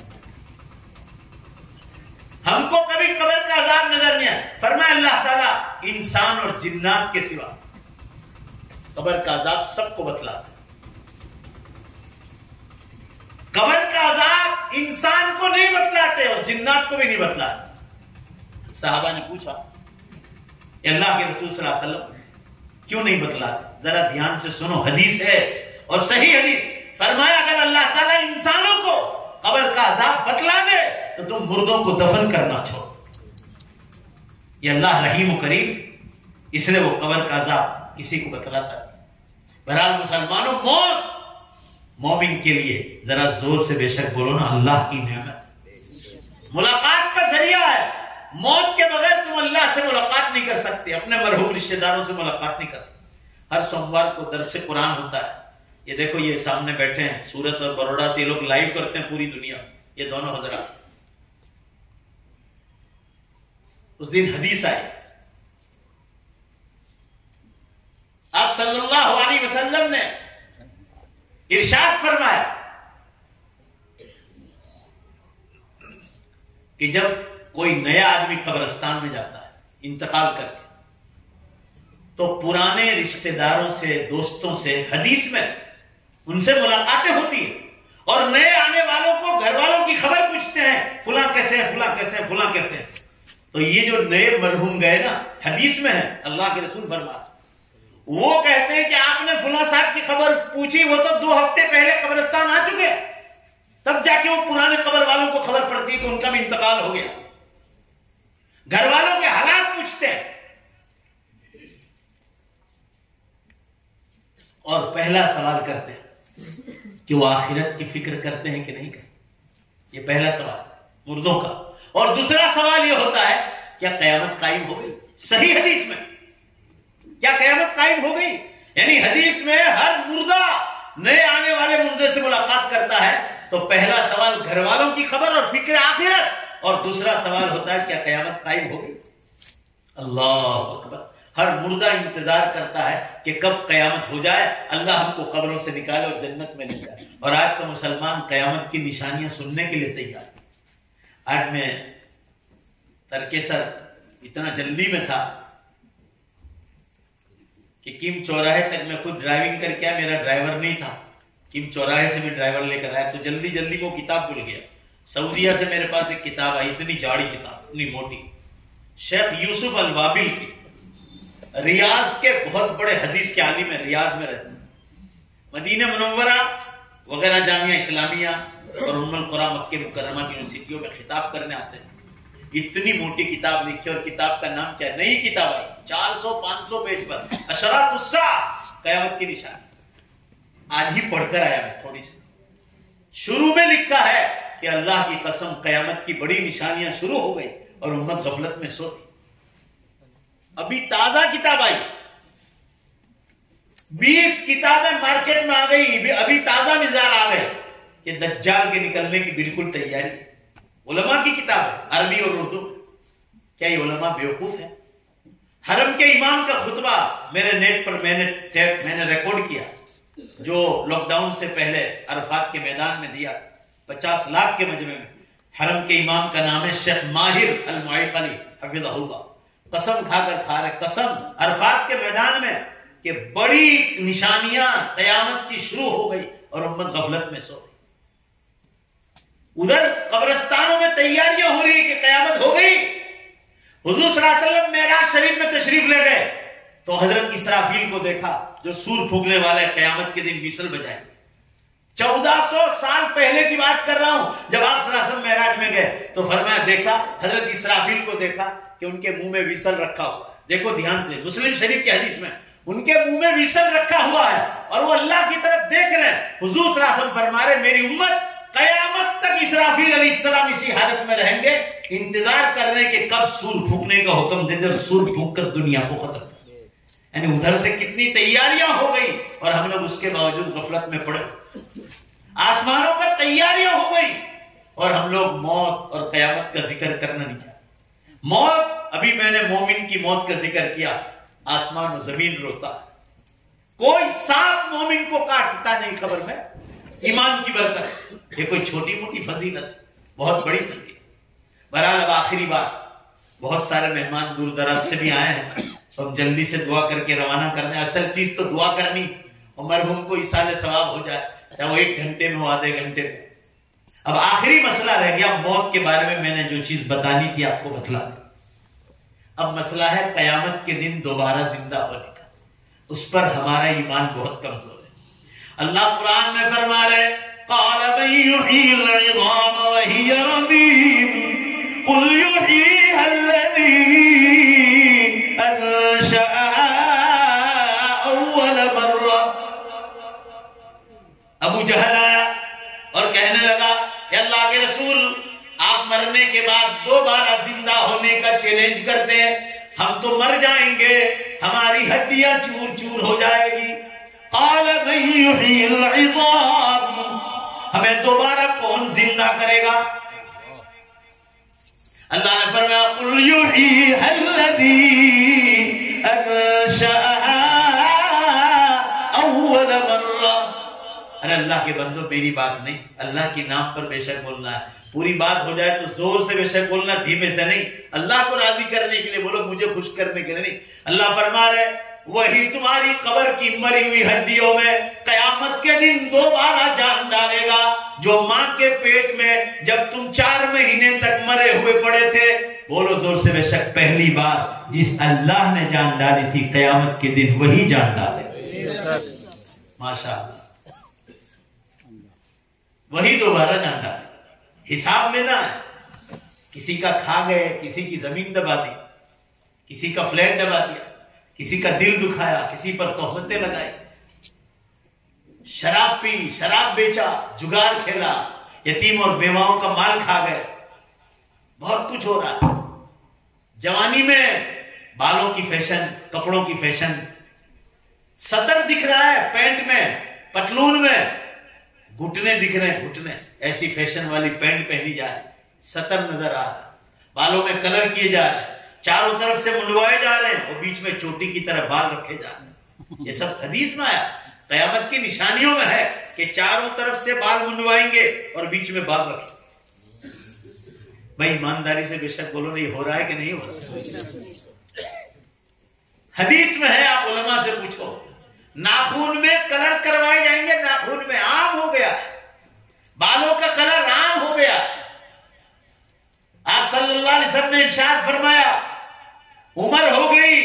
ہم کو کبھی قبر کا عذاب نظر نہیں آیا. فرمایا اللہ تعالیٰ انسان اور جنات کے سوا قبر کا عذاب سب کو بتلاتا ہے. قبر کا عذاب انسان کو نہیں بتلاتے اور جنات کو بھی نہیں بتلاتے. صحابہ نے پوچھا اللہ کے رسول صلی اللہ علیہ وسلم کیوں نہیں بتلاتے؟ ذرا دھیان سے سنو, حدیث ہے اور صحیح حدیث. فرمایا اگر اللہ تعالیٰ انسانوں کو قبر کا عذاب بتلا دے تو تم مردوں کو دفن کرنا چھوڑ. یہ اللہ رحیم و کریم، اس لیے وہ قبر کا عذاب کسی کو بتلاتا ہے. بہرحال مسلمانوں، موت مومن کے لیے ذرا زور سے بے شک بولو نا، اللہ کی نعمت، ملاقات کا ذریعہ ہے. موت کے بغیر تم اللہ سے ملاقات نہیں کر سکتے، اپنے مرحوم رشتہ داروں سے ملاقات نہیں کر سکتے. ہر سوموار کو درس قرآن ہوتا ہے. یہ دیکھو یہ سامنے بیٹھے ہیں سورت اور بروڑا سے، یہ لوگ لائیو کرتے ہیں پوری دنیا. یہ دونوں حضرات، اس دن حدیث آئی، آپ صلی اللہ علیہ وسلم نے ارشاد فرمایا کہ جب کوئی نیا آدمی قبرستان میں جاتا ہے انتقال کر کے، تو پرانے رشتہ داروں سے، دوستوں سے، حدیث میں ان سے ملاقاتیں ہوتی ہیں، اور نئے آنے والوں کو گھر والوں کی خبر پوچھتے ہیں، فلاں کیسے ہیں، فلاں کیسے ہیں، فلاں کیسے ہیں. تو یہ جو نئے مرحوم گئے نا، حدیث میں ہے، اللہ کے رسول فرماتے وہ کہتے ہیں کہ آپ نے فلاں صاحب کی خبر پوچھی، وہ تو دو ہفتے پہلے قبرستان آ چکے، تب جا کے وہ پرانے قبر والوں کو خبر پڑتی کہ ان کا بھی انتقال ہو گیا. گھر والوں کے حالات پوچھتے ہیں، اور پہلا سوال کرتے ہیں کہ وہ آخرت کی فکر کرتے ہیں کہ نہیں کرتے. یہ پہلا سوال مردوں کا. اور دوسرا سوال یہ ہوتا ہے کیا قیامت قائم ہو گئی؟ صحیح حدیث میں کیا قیامت قائم ہو گئی؟ یعنی حدیث میں ہر مردہ نئے آنے والے مردے سے ملاقات کرتا ہے. تو پہلا سوال گھر والوں کی خبر اور فکر آخرت، اور دوسرا سوال ہوتا ہے کیا قیامت قائم ہو گئی؟ اللہ اکبر. ہر مردہ انتظار کرتا ہے کہ کب قیامت ہو جائے، اللہ ہم کو قبروں سے نکالے اور جنت میں لے جائے. اور آج کا مسلمان قیامت کی نشانیاں سننے کے لیے تیار. آج میں ترکیسر اتنا جلدی میں تھا کہ کیم چوراہے تک میں خود ڈرائیونگ کر کے آیا، میرا ڈرائیور نہیں تھا. کیم چوراہے سے میں ڈرائیور لے کر آیا تو جلدی جلدی وہ کتاب بھول گیا. سعودیہ سے میرے پاس ایک کتاب آئی، اتنی چاڑی کتاب، اتنی موٹی، شیخ یوسف الوابل کی. ریاض کے بہت بڑے حدیث کے عالم ہیں، ریاض میں رہتے ہیں. مدینہ منورہ وغیرہ جامعہ اسلامیہ اور ام القریٰ مکہ مکرمہ کی یونیورسٹیوں میں خطاب کرنے آتے ہیں. اتنی موٹی کتاب لکھی، اور کتاب کا نام کیا ہے؟ نئی کتاب آئی، چار سو پانچ سو پیج پر، اشراط الساعہ، قیامت کی نشانی. آج ہی پڑھ کر آیا میں تھوڑی سی. شروع میں لکھا ہے کہ اللہ کی قسم قیامت کی بڑی نشانیاں شروع ہو گئی اور امت غفلت میں سو گئی. ابھی تازہ کتاب آئی، بیس کتابیں مارکیٹ میں آ گئی، ابھی تازہ مزاج آ گئے کہ دجال کے نکلنے کی بالکل تیاری. علماء کی کتاب ہے، عربی اور اردو. کیا یہ علماء بیوقوف ہے؟ حرم کے امام کا خطبہ میرے نیٹ پر میں نے میں نے ریکارڈ کیا، جو لاک ڈاؤن سے پہلے عرفات کے میدان میں دیا، پچاس لاکھ کے مجمع میں. حرم کے امام کا نام ہے شیخ ماہر المعیقلی حفظہ اللہ. قسم کھا کر کھا رہے، قسم عرفات کے میدان میں، کہ بڑی نشانیاں قیامت کی شروع ہو گئی اور امت غفلت میں سو گئی. ادھر قبرستانوں میں تیاریاں ہو رہی کہ قیامت ہو گئی. حضور صلی اللہ علیہ وسلم معراج شریف میں تشریف لے گئے تو حضرت اسرافیل کو دیکھا جو سور پھونکنے والے قیامت کے دن ویسل بجائے. چودہ سو سال پہلے کی بات کر رہا ہوں، جب آپ صلی اللہ علیہ وسلم معراج میں گئے تو فرمایا دیکھا، حضرت اسرافیل کو دیکھا کہ ان کے منہ میں ویسل رکھا ہوا ہے. دیکھو دھیان سے، مسلم شریف کی حدیث میں ان کے منہ میں ویسل رکھا ہوا ہے اور وہ اللہ کی طرف دیکھ رہے ہیں. حضور صلی اللہ علیہ وسلم فرما رہے میری امت قیامت تک اسرافیل علیہ السلام اسی حالت میں رہیں گے، انتظار کر رہے ہیں کہ کب سور پھونکنے کا حکم دے دے اور سور پھونک کر دنیا کو ختم کر دے. یعنی ادھر سے کتنی تیاریاں ہو گئی اور ہم لوگ اس کے باوجود غفلت میں پڑے. آسمانوں پر تیاریاں ہو گئی اور ہم لوگ موت اور قیامت کا ذکر کرنا نہیں چاہتے. موت، ابھی میں نے مومن کی موت کا ذکر کیا، آسمان و زمین روتا ہے. کوئی سانپ مومن کو کاٹتا نہیں قبر میں، ایمان کی برکت. یہ کوئی چھوٹی موٹی فضیلت، بہت بڑی فضیلت. بہرحال اب آخری بات، بہت سارے مہمان دور دراز سے بھی آئے ہیں تو ہم جلدی سے دعا کر کے روانہ کر دیں. اصل چیز تو دعا کرنی اور مرحوم کو ایصال ثواب ہو جائے، چاہے وہ ایک گھنٹے میں ہو آدھے گھنٹے میں. اب آخری مسئلہ رہ گیا موت کے بارے میں، میں نے جو چیز بتانی تھی آپ کو بتلا دی. اب مسئلہ ہے قیامت کے دن دوبارہ زندہ ہونے کا. اس پر ہمارا ایمان بہت کمزور ہے اللہ قرآن میں فرما رہے قال من يحيي العظام وهي رميم قل يحييها الذي انشأها اول مرة. ابو جہل آیا اور کہنے لگا کہ اللہ کے رسول آپ مرنے کے بعد دوبارہ زندہ ہونے کا چیلنج کرتے ہیں، ہم تو مر جائیں گے، ہماری ہڈیاں چور چور ہو جائے گی. قال من يحيي العظام، ہمیں دوبارہ کون زندہ کرے گا؟ اللہ نے فرمایا قل يحييها الذي انشأها اول مرة. ارے اللہ کے بندو میری بات نہیں، اللہ کے نام پر بے شک بولنا ہے. پوری بات ہو جائے تو زور سے بے شک بولنا، دھیمے سے نہیں. اللہ کو راضی کرنے کے لیے بولو، مجھے خوش کرنے کے لیے نہیں. اللہ فرما رہے وہی تمہاری قبر کی مری ہوئی ہڈیوں میں قیامت کے دن دوبارہ جان ڈالے گا. جو ماں کے پیٹ میں جب تم چار مہینے تک مرے ہوئے پڑے تھے، بولو زور سے بے شک پہلی بار جس اللہ نے جان ڈالی تھی قیامت کے دن وہی جان ڈالے. ماشاء اللہ، وہی دوبارہ جان ڈالے. حساب لینا ہے. کسی کا کھا گئے، کسی کی زمین دبا دی، کسی کا فلیٹ دبا دیا، کسی کا دل دکھایا، کسی پر تہمتیں لگائی، شراب پی، شراب بیچا، جگار کھیلا، یتیم اور بیواؤں کا مال کھا گئے. بہت کچھ ہو رہا ہے. جوانی میں بالوں کی فیشن، کپڑوں کی فیشن، سطر دکھ رہا ہے پینٹ میں، پتلون میں، گھٹنے دکھ رہے ہیں، گھٹنے. ایسی فیشن والی پینٹ پہنی جا رہی، سطر نظر آ رہا ہے، بالوں میں کلر کیے جا رہے ہیں، چاروں طرف سے منڈوائے جا رہے ہیں اور بیچ میں چوٹی کی طرح بال رکھے جا رہے ہیں. یہ سب حدیث میں آیا. قیامت کی نشانیوں میں ہے کہ چاروں طرف سے بال منڈوائیں گے اور بیچ میں بال رکھیں. بھائی ایمانداری سے بے شک بولو، نہیں ہو رہا ہے کہ نہیں ہو رہا؟ حدیث میں ہے، آپ علماء سے پوچھو. ناخون میں کلر کروائے جائیں گے، ناخون میں عام ہو گیا، بالوں کا کلر عام ہو گیا. آپ صلی اللہ علیہ وسلم نے ارشاد فرمایا عمر ہو گئی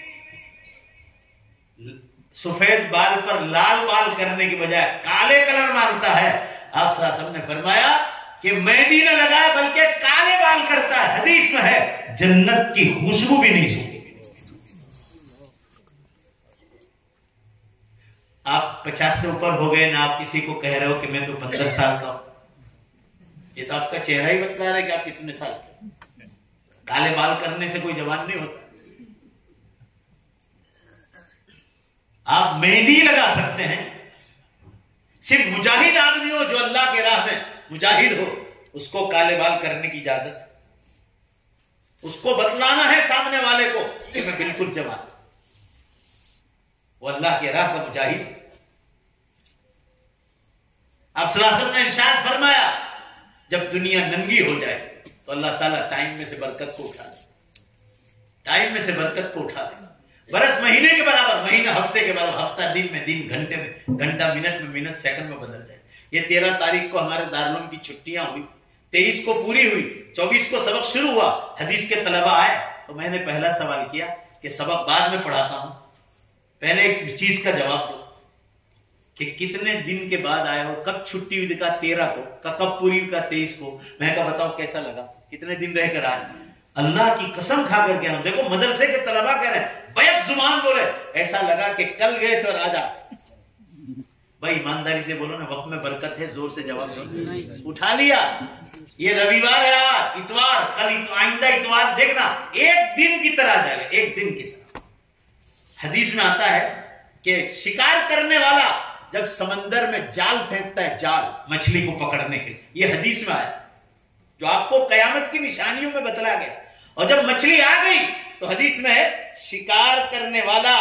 سفید بال پر لال بال کرنے کی بجائے کالے کلر مانگتا ہے. آپ صلی اللہ علیہ وسلم نے فرمایا کہ مہندی نہ لگائے بلکہ کالے بال کرتا ہے. حدیث میں ہے جنت کی خوشبو بھی نہیں سوکھے. آپ پچاس سے اوپر ہو گئے نا، آپ کسی کو کہہ رہے ہو کہ میں تو پندرہ سال کا ہوں، یہ تو آپ کا چہرہ ہی بتلا رہا ہے کہ آپ کتنے سال کے. کالے بال کرنے سے کوئی جوان نہیں ہوتا. آپ مہندی لگا سکتے ہیں. صرف مجاہد آدمی ہو جو اللہ کے راہ میں مجاہد ہو، اس کو کالے بال کرنے کی اجازت ہے. اس کو بتلانا ہے سامنے والے کو کہ میں بالکل جوان، وہ اللہ کے راہ کا مجاہد. آپ صلی اللہ علیہ وسلم نے ارشاد فرمایا جب دنیا ننگی ہو جائے تو اللہ تعالیٰ ٹائم میں سے برکت کو اٹھا دے. ٹائم میں سے برکت کو اٹھا دے. برس مہینے کے برابر، مہینہ ہفتے کے برابر، ہفتہ دن میں، دن گھنٹے میں، گھنٹہ منٹ میں، منٹ سیکنڈ میں بدل جائے. یہ تیرہ تاریخ کو ہمارے دارالعلوم کی چھٹیاں ہوئی، تیئیس کو پوری ہوئی، چوبیس کو سبق شروع ہوا. حدیث کے طلبہ آئے تو میں نے پہلا سوال کیا کہ سبق بعد میں پڑھاتا ہوں، پہلے ایک چیز کا جواب دو کہ کتنے دن کے بعد آئے ہو، کب چھٹی ہوئی؟ کا تیرہ کو، کب پوری کا تیئیس کو. میں کہا بتاؤ کیسا لگا، کتنے دن رہ کر آئے؟ اللہ کی قسم کھا کر گیا ہوں. دیکھو مدرسے کے طلبہ کہہ رہے ہیں، بیک زبان بولے، ایسا لگا کہ کل گئے تھے اور آج آ. بھائی ایمانداری سے بولو نا، وقت میں برکت ہے. زور سے جواب دو. اٹھا لیا. یہ رویوار ہے، اتوار، کل آئندہ اتوار دیکھنا ایک دن کی طرح جائے گا، ایک دن کی طرح. حدیث میں آتا ہے کہ شکار کرنے والا جب سمندر میں جال پھینکتا ہے، جال مچھلی کو پکڑنے کے، یہ حدیث میں آیا جو آپ کو قیامت کی نشانیوں میں بتلا گیا. اور جب مچھلی آ گئی تو حدیث میں ہے شکار کرنے والا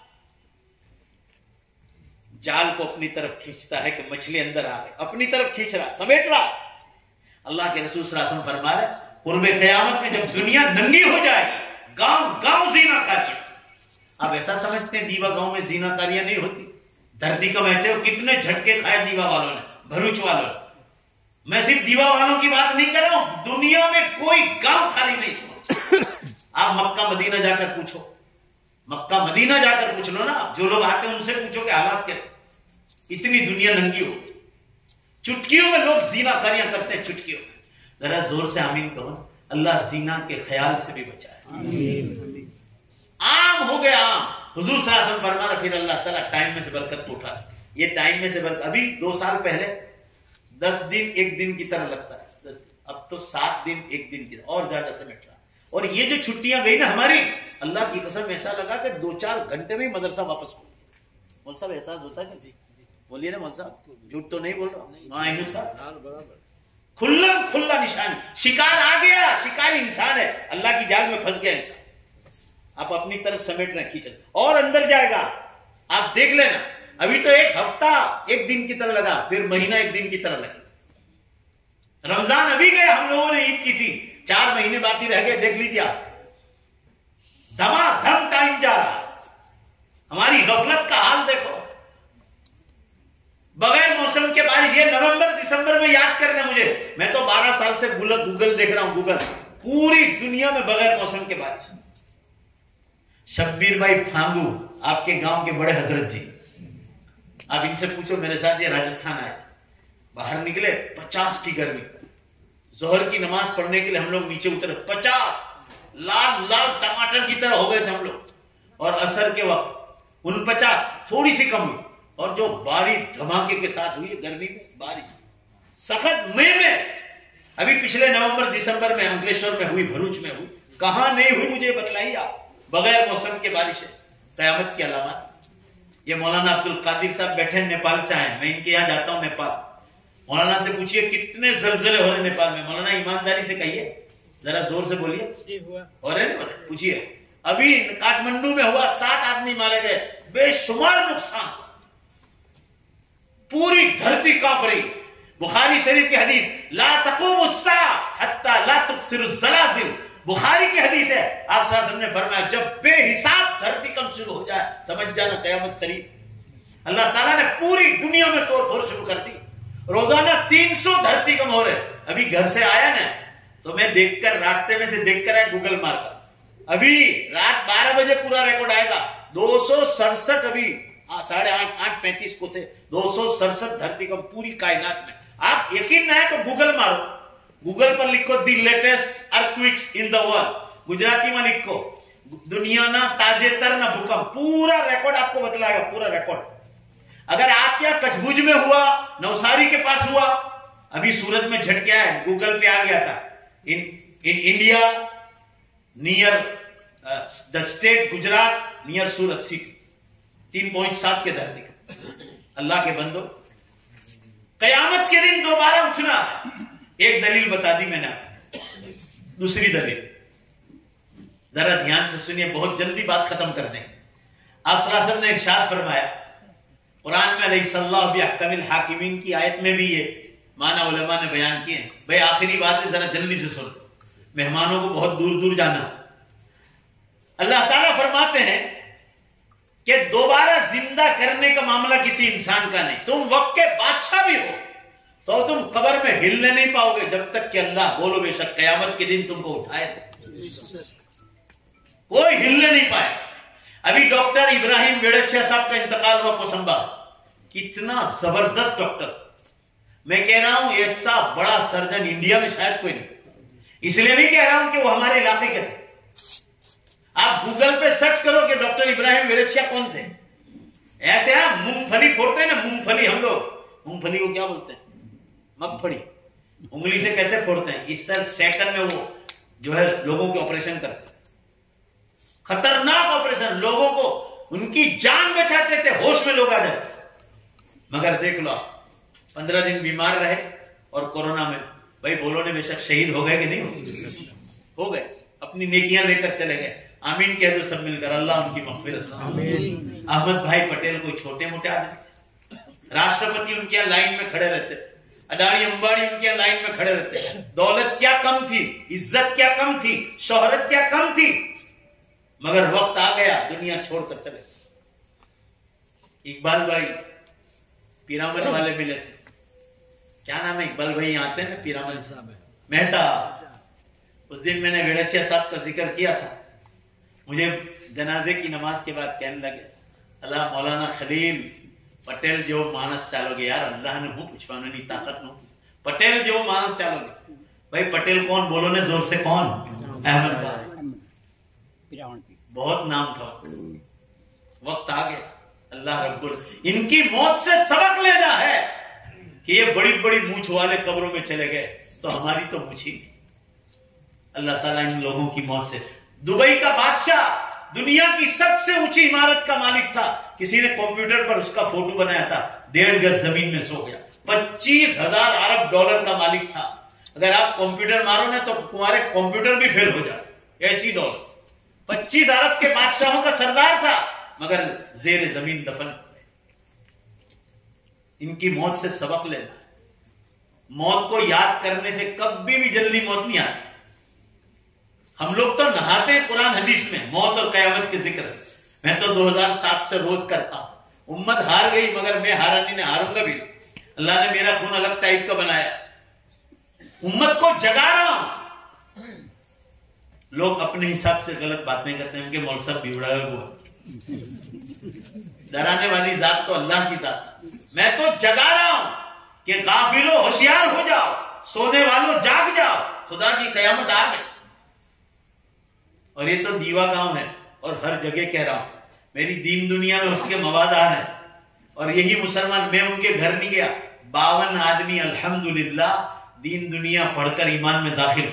جال کو اپنی طرف کھینچتا ہے کہ مچھلی اندر آ گئی، اپنی طرف کھینچ رہا، سمیٹ رہا. اللہ کے رسول صلی اللہ علیہ وسلم فرما رہے قرب قیامت میں جب دنیا ننگی ہو جائے گی، گاؤں گاؤں زینہ کاری. آپ ایسا سمجھتے ہیں دیوا گاؤں میں زینہ کاریاں نہیں ہوتی؟ دھرتی کم ایسے ہو کتنے جھٹکے کھائے دیوا والوں نے، بھروچ والوں نے. میں صرف دیوا والوں کی بات نہیں کر رہا ہوں، دنیا میں کوئی گاؤں خالی نہیں سنا. آپ مکہ مدینہ جا کر پوچھو، مکہ مدینہ جا کر پوچھ لو نا، جو لوگ آتے ہیں ان سے پوچھو کہ حالات کیسے. इतनी दुनिया नंगी हो गई, चुटकियों में लोग जीना कारियां करते हैं, चुटकियों में। जरा जोर से आमीन कहो। अल्लाह जीना के ख्याल से भी बचाए। आम हो गया आम। हुजूर सल्लल्लाहु अलैहि वसल्लम फरमा रहे, फिर अल्लाह ताला टाइम में से बरकत को उठा। ये टाइम में से बरकत, अभी दो साल पहले दस दिन एक दिन की तरह लगता है, दस, अब तो सात दिन एक दिन की तरह और ज्यादा समेट रहा। और ये जो छुट्टियां गई ना हमारी, अल्लाह की कसम ऐसा लगा कि दो चार घंटे में ही मदरसा वापस खोल दिया। मौलवी साहब एहसास होता है जी? बोलिए ना मौलवी साहब, झूठ तो नहीं बोल रहा। खुल्ला खुल्ला निशानी, शिकार आ गया, शिकारी इंसान है, अल्लाह की जाल में फंस गया इंसान। आप अपनी तरफ समेट रहे खींच, और अंदर जाएगा। आप देख लेना, अभी तो एक हफ्ता एक दिन की तरह लगा, फिर महीना एक दिन की तरह लगा। रमजान अभी गए, हम लोगों ने ईद की थी, चार महीने बाकी रह गए। देख लीजिए आप, धमाधम टाइम जा रहा। हमारी गफलत का हाल देखो, बगैर मौसम के बारिश। ये नवंबर दिसंबर में याद करना मुझे, मैं तो बारह साल से गूगल गूगल देख रहा हूं, गूगल पूरी दुनिया में बगैर मौसम के बारिश। शब्बीर भाई फांगू, आपके गांव के बड़े हजरत जी, आप इनसे पूछो, मेरे साथ ये राजस्थान आए, बाहर निकले, पचास की गर्मी, जोहर की नमाज पढ़ने के लिए हम लोग नीचे उतरे, पचास लाल लाल टमाटर की तरह हो गए थे हम लोग। और असर के वक्त उनपचास, थोड़ी सी कम हुई। और जो बारिश धमाके के साथ हुई गर्मी में, बारिश सखत मई में, अभी पिछले नवंबर दिसंबर में अंकलेश्वर में हुई, भरूच में हुई, कहां नहीं हुई मुझे बतलाइए आप। बगैर मौसम के बारिश है, कयामत की अलामत। ये मौलाना अब्दुल कादिर साहब बैठे, नेपाल से आए, मैं इनके यहाँ जाता हूँ नेपाल। मौलाना से पूछिए कितने जलजले हो रहे नेपाल में। मौलाना ईमानदारी से कहिए, जरा जोर से बोलिए, हो रहे ना, पूछिए। अभी काठमांडू में हुआ, सात आदमी मारे गए, बेशुमार नुकसान, पूरी धरती कांप रही। बुखारी शरीफ की हदीस, ला तक़ूमुस्सा हत्ता ला तुक्सिरुज़ ज़लाज़िल, बुखारी की हदीस है। आप सल्लल्लाहु अलैहि वसल्लम ने फरमाया, जब बेहिसाब धरती कंप शुरू हो जाए, समझ जाना कयामत करीब। अल्लाह ताला ने पूरी दुनिया में तोड़ फोड़ शुरू कर दी। रोजाना तीन सौ धरती कंप हो रहे। अभी घर से आया ना, तो मैं देखकर, रास्ते में से देखकर आया गूगल मारकर, अभी रात बारह बजे पूरा रिकॉर्ड आएगा। दो सौ सड़सठ अभी साढ़े आठ आठ पैंतीस को थे, दो सौ सड़सठ धरती कंप पूरी कायनात में। आप यकीन ना है तो गूगल मारो, गूगल पर लिखो the latest earthquakes in the world, Gujarati में लिखो दुनिया ना ताजेतर ना भूकंप, पूरा रिकॉर्ड आपको बतलाएगा, पूरा रिकॉर्ड। अगर आपके यहाँ कचभुज में हुआ, नवसारी के पास हुआ, अभी सूरत में झटके आए, गूगल पे आ गया था, in in India near the state Gujarat near Surat city, तीन पॉइंट सात के धरती का। अल्लाह के बंदो, कयामत के दिन दोबारा उठना। एक दलील बता दी मैंने, दूसरी दलील जरा ध्यान से सुनिए, बहुत जल्दी बात खत्म कर दें। आप सल्लल्लाहु अलैहि वसल्लम ने इरशाद फरमाया कुरान में, अलैहिस्सलाहु बिअहकमिल हाकिमीन की आयत में भी ये माना उलमा ने बयान किए। भाई आखिरी बात है, जरा जल्दी से सुन, मेहमानों को बहुत दूर दूर जाना। अल्लाह ताला फरमाते हैं कि दोबारा जिंदा करने का मामला किसी इंसान का नहीं। तुम वक्त के बादशाह भी हो तो तुम कब्र में हिलने नहीं पाओगे जब तक कि अल्लाह, बोलो बेशक कयामत के दिन तुमको उठाए, कोई हिलने नहीं पाए। अभी डॉक्टर इब्राहिम वेड़छिया साहब का इंतकाल हुआ कोसंबा, कितना जबरदस्त डॉक्टर। मैं कह रहा हूं ऐसा बड़ा सर्जन इंडिया में शायद कोई नहीं। इसलिए नहीं कह रहा हूं कि वो हमारे इलाके के थे। आप गूगल पे सर्च करो कि डॉक्टर इब्राहिम वेड़छिया कौन थे। ऐसे आप मूंगफली फोड़ते हैं ना, मूंगफली, हम लोग मूंगफली को क्या बोलते हैं, मगफड़ी, उंगली से कैसे फोड़ते हैं, इस तरह सेकंड में वो जो है लोगों के ऑपरेशन करते, खतरनाक ऑपरेशन, लोगों को उनकी जान बचाते थे, होश में लोग आ जाते। मगर देख लो, पंद्रह दिन बीमार रहे और कोरोना में, भाई बोलो ने बेशक शहीद हो गए कि नहीं हो गए, अपनी नेकियां लेकर चले गए। आमीन कह दो सब मिलकर, अल्लाह उनकी मग़फ़िरत। आमीन। अहमद भाई पटेल कोई छोटे मोटे आदमी, राष्ट्रपति उनके यहाँ लाइन में खड़े रहते, अडानी अंबानी उनके यहाँ लाइन में खड़े रहते। दौलत क्या कम थी, इज्जत क्या कम थी, शोहरत क्या कम थी, मगर वक्त आ गया दुनिया छोड़कर चले। इकबाल भाई पीरामल वाले मिले थे, क्या नाम है इकबाल भाई, आते हैं पीरामल साहब मेहता। उस दिन मैंने वेड़छिया साहब का जिक्र किया था, मुझे जनाजे की नमाज के बाद कहने लगे, अल्लाह मौलाना खलील પટેલ જેવો માણસ ચાલોગે યાર, અલ્લાહને હું પૂછવાનું, એની તાકાત નો. પટેલ જેવો માણસ ચાલોગે. ભાઈ પટેલ कौन बोलो ने जोर से, कौन? अहमद भाई, बहुत नाम था. वक्त आ गया, अल्लाह रब्बुल, इनकी मौत से सबक लेना है कि ये बड़ी बड़ी मूंछ वाले कब्रों में चले गए तो हमारी तो मूंछ ही. अल्लाह ताला इन लोगों की मौत से. दुबई का बादशाह दुनिया की सबसे ऊंची इमारत का मालिक था. किसी ने कंप्यूटर पर उसका फोटो बनाया था, डेढ़ गज जमीन में सो गया. पच्चीस हजार अरब डॉलर का मालिक था. अगर आप कंप्यूटर मारो ना तो तुम्हारे कंप्यूटर भी फेल हो जाए, ऐसी डॉलर. पच्चीस अरब के बादशाहों का सरदार था, मगर जेर जमीन दफन. इनकी मौत से सबक लेना. मौत को याद करने से कभी भी जल्दी मौत नहीं आती. हम लोग तो नहाते हैं कुरान हदीस में मौत और कयामत के जिक्र. मैं तो दो हज़ार सात से रोज करता हूं. उम्मत हार गई मगर मैं हारा नहीं, ने हारूंगा भी. अल्लाह ने मेरा खून अलग टाइप का बनाया. उम्मत को जगा रहा हूं. लोग अपने हिसाब से गलत बातें करते हैं, उनके मौल साहब बिगड़ा हुआ. डराने वाली जात तो अल्लाह की जात. मैं तो जगा रहा हूं कि गाफिलो होशियार हो जाओ, सोने वालों जाग जाओ, खुदा की कयामत आ गई. और ये तो दीवा गांव है और हर जगह कह रहा हूं, मेरी दीन दुनिया में उसके मवादार हैं. और यही मुसलमान, मैं उनके घर नहीं गया, बावन आदमी अल्हम्दुलिल्लाह दीन दुनिया पढ़कर ईमान में दाखिल.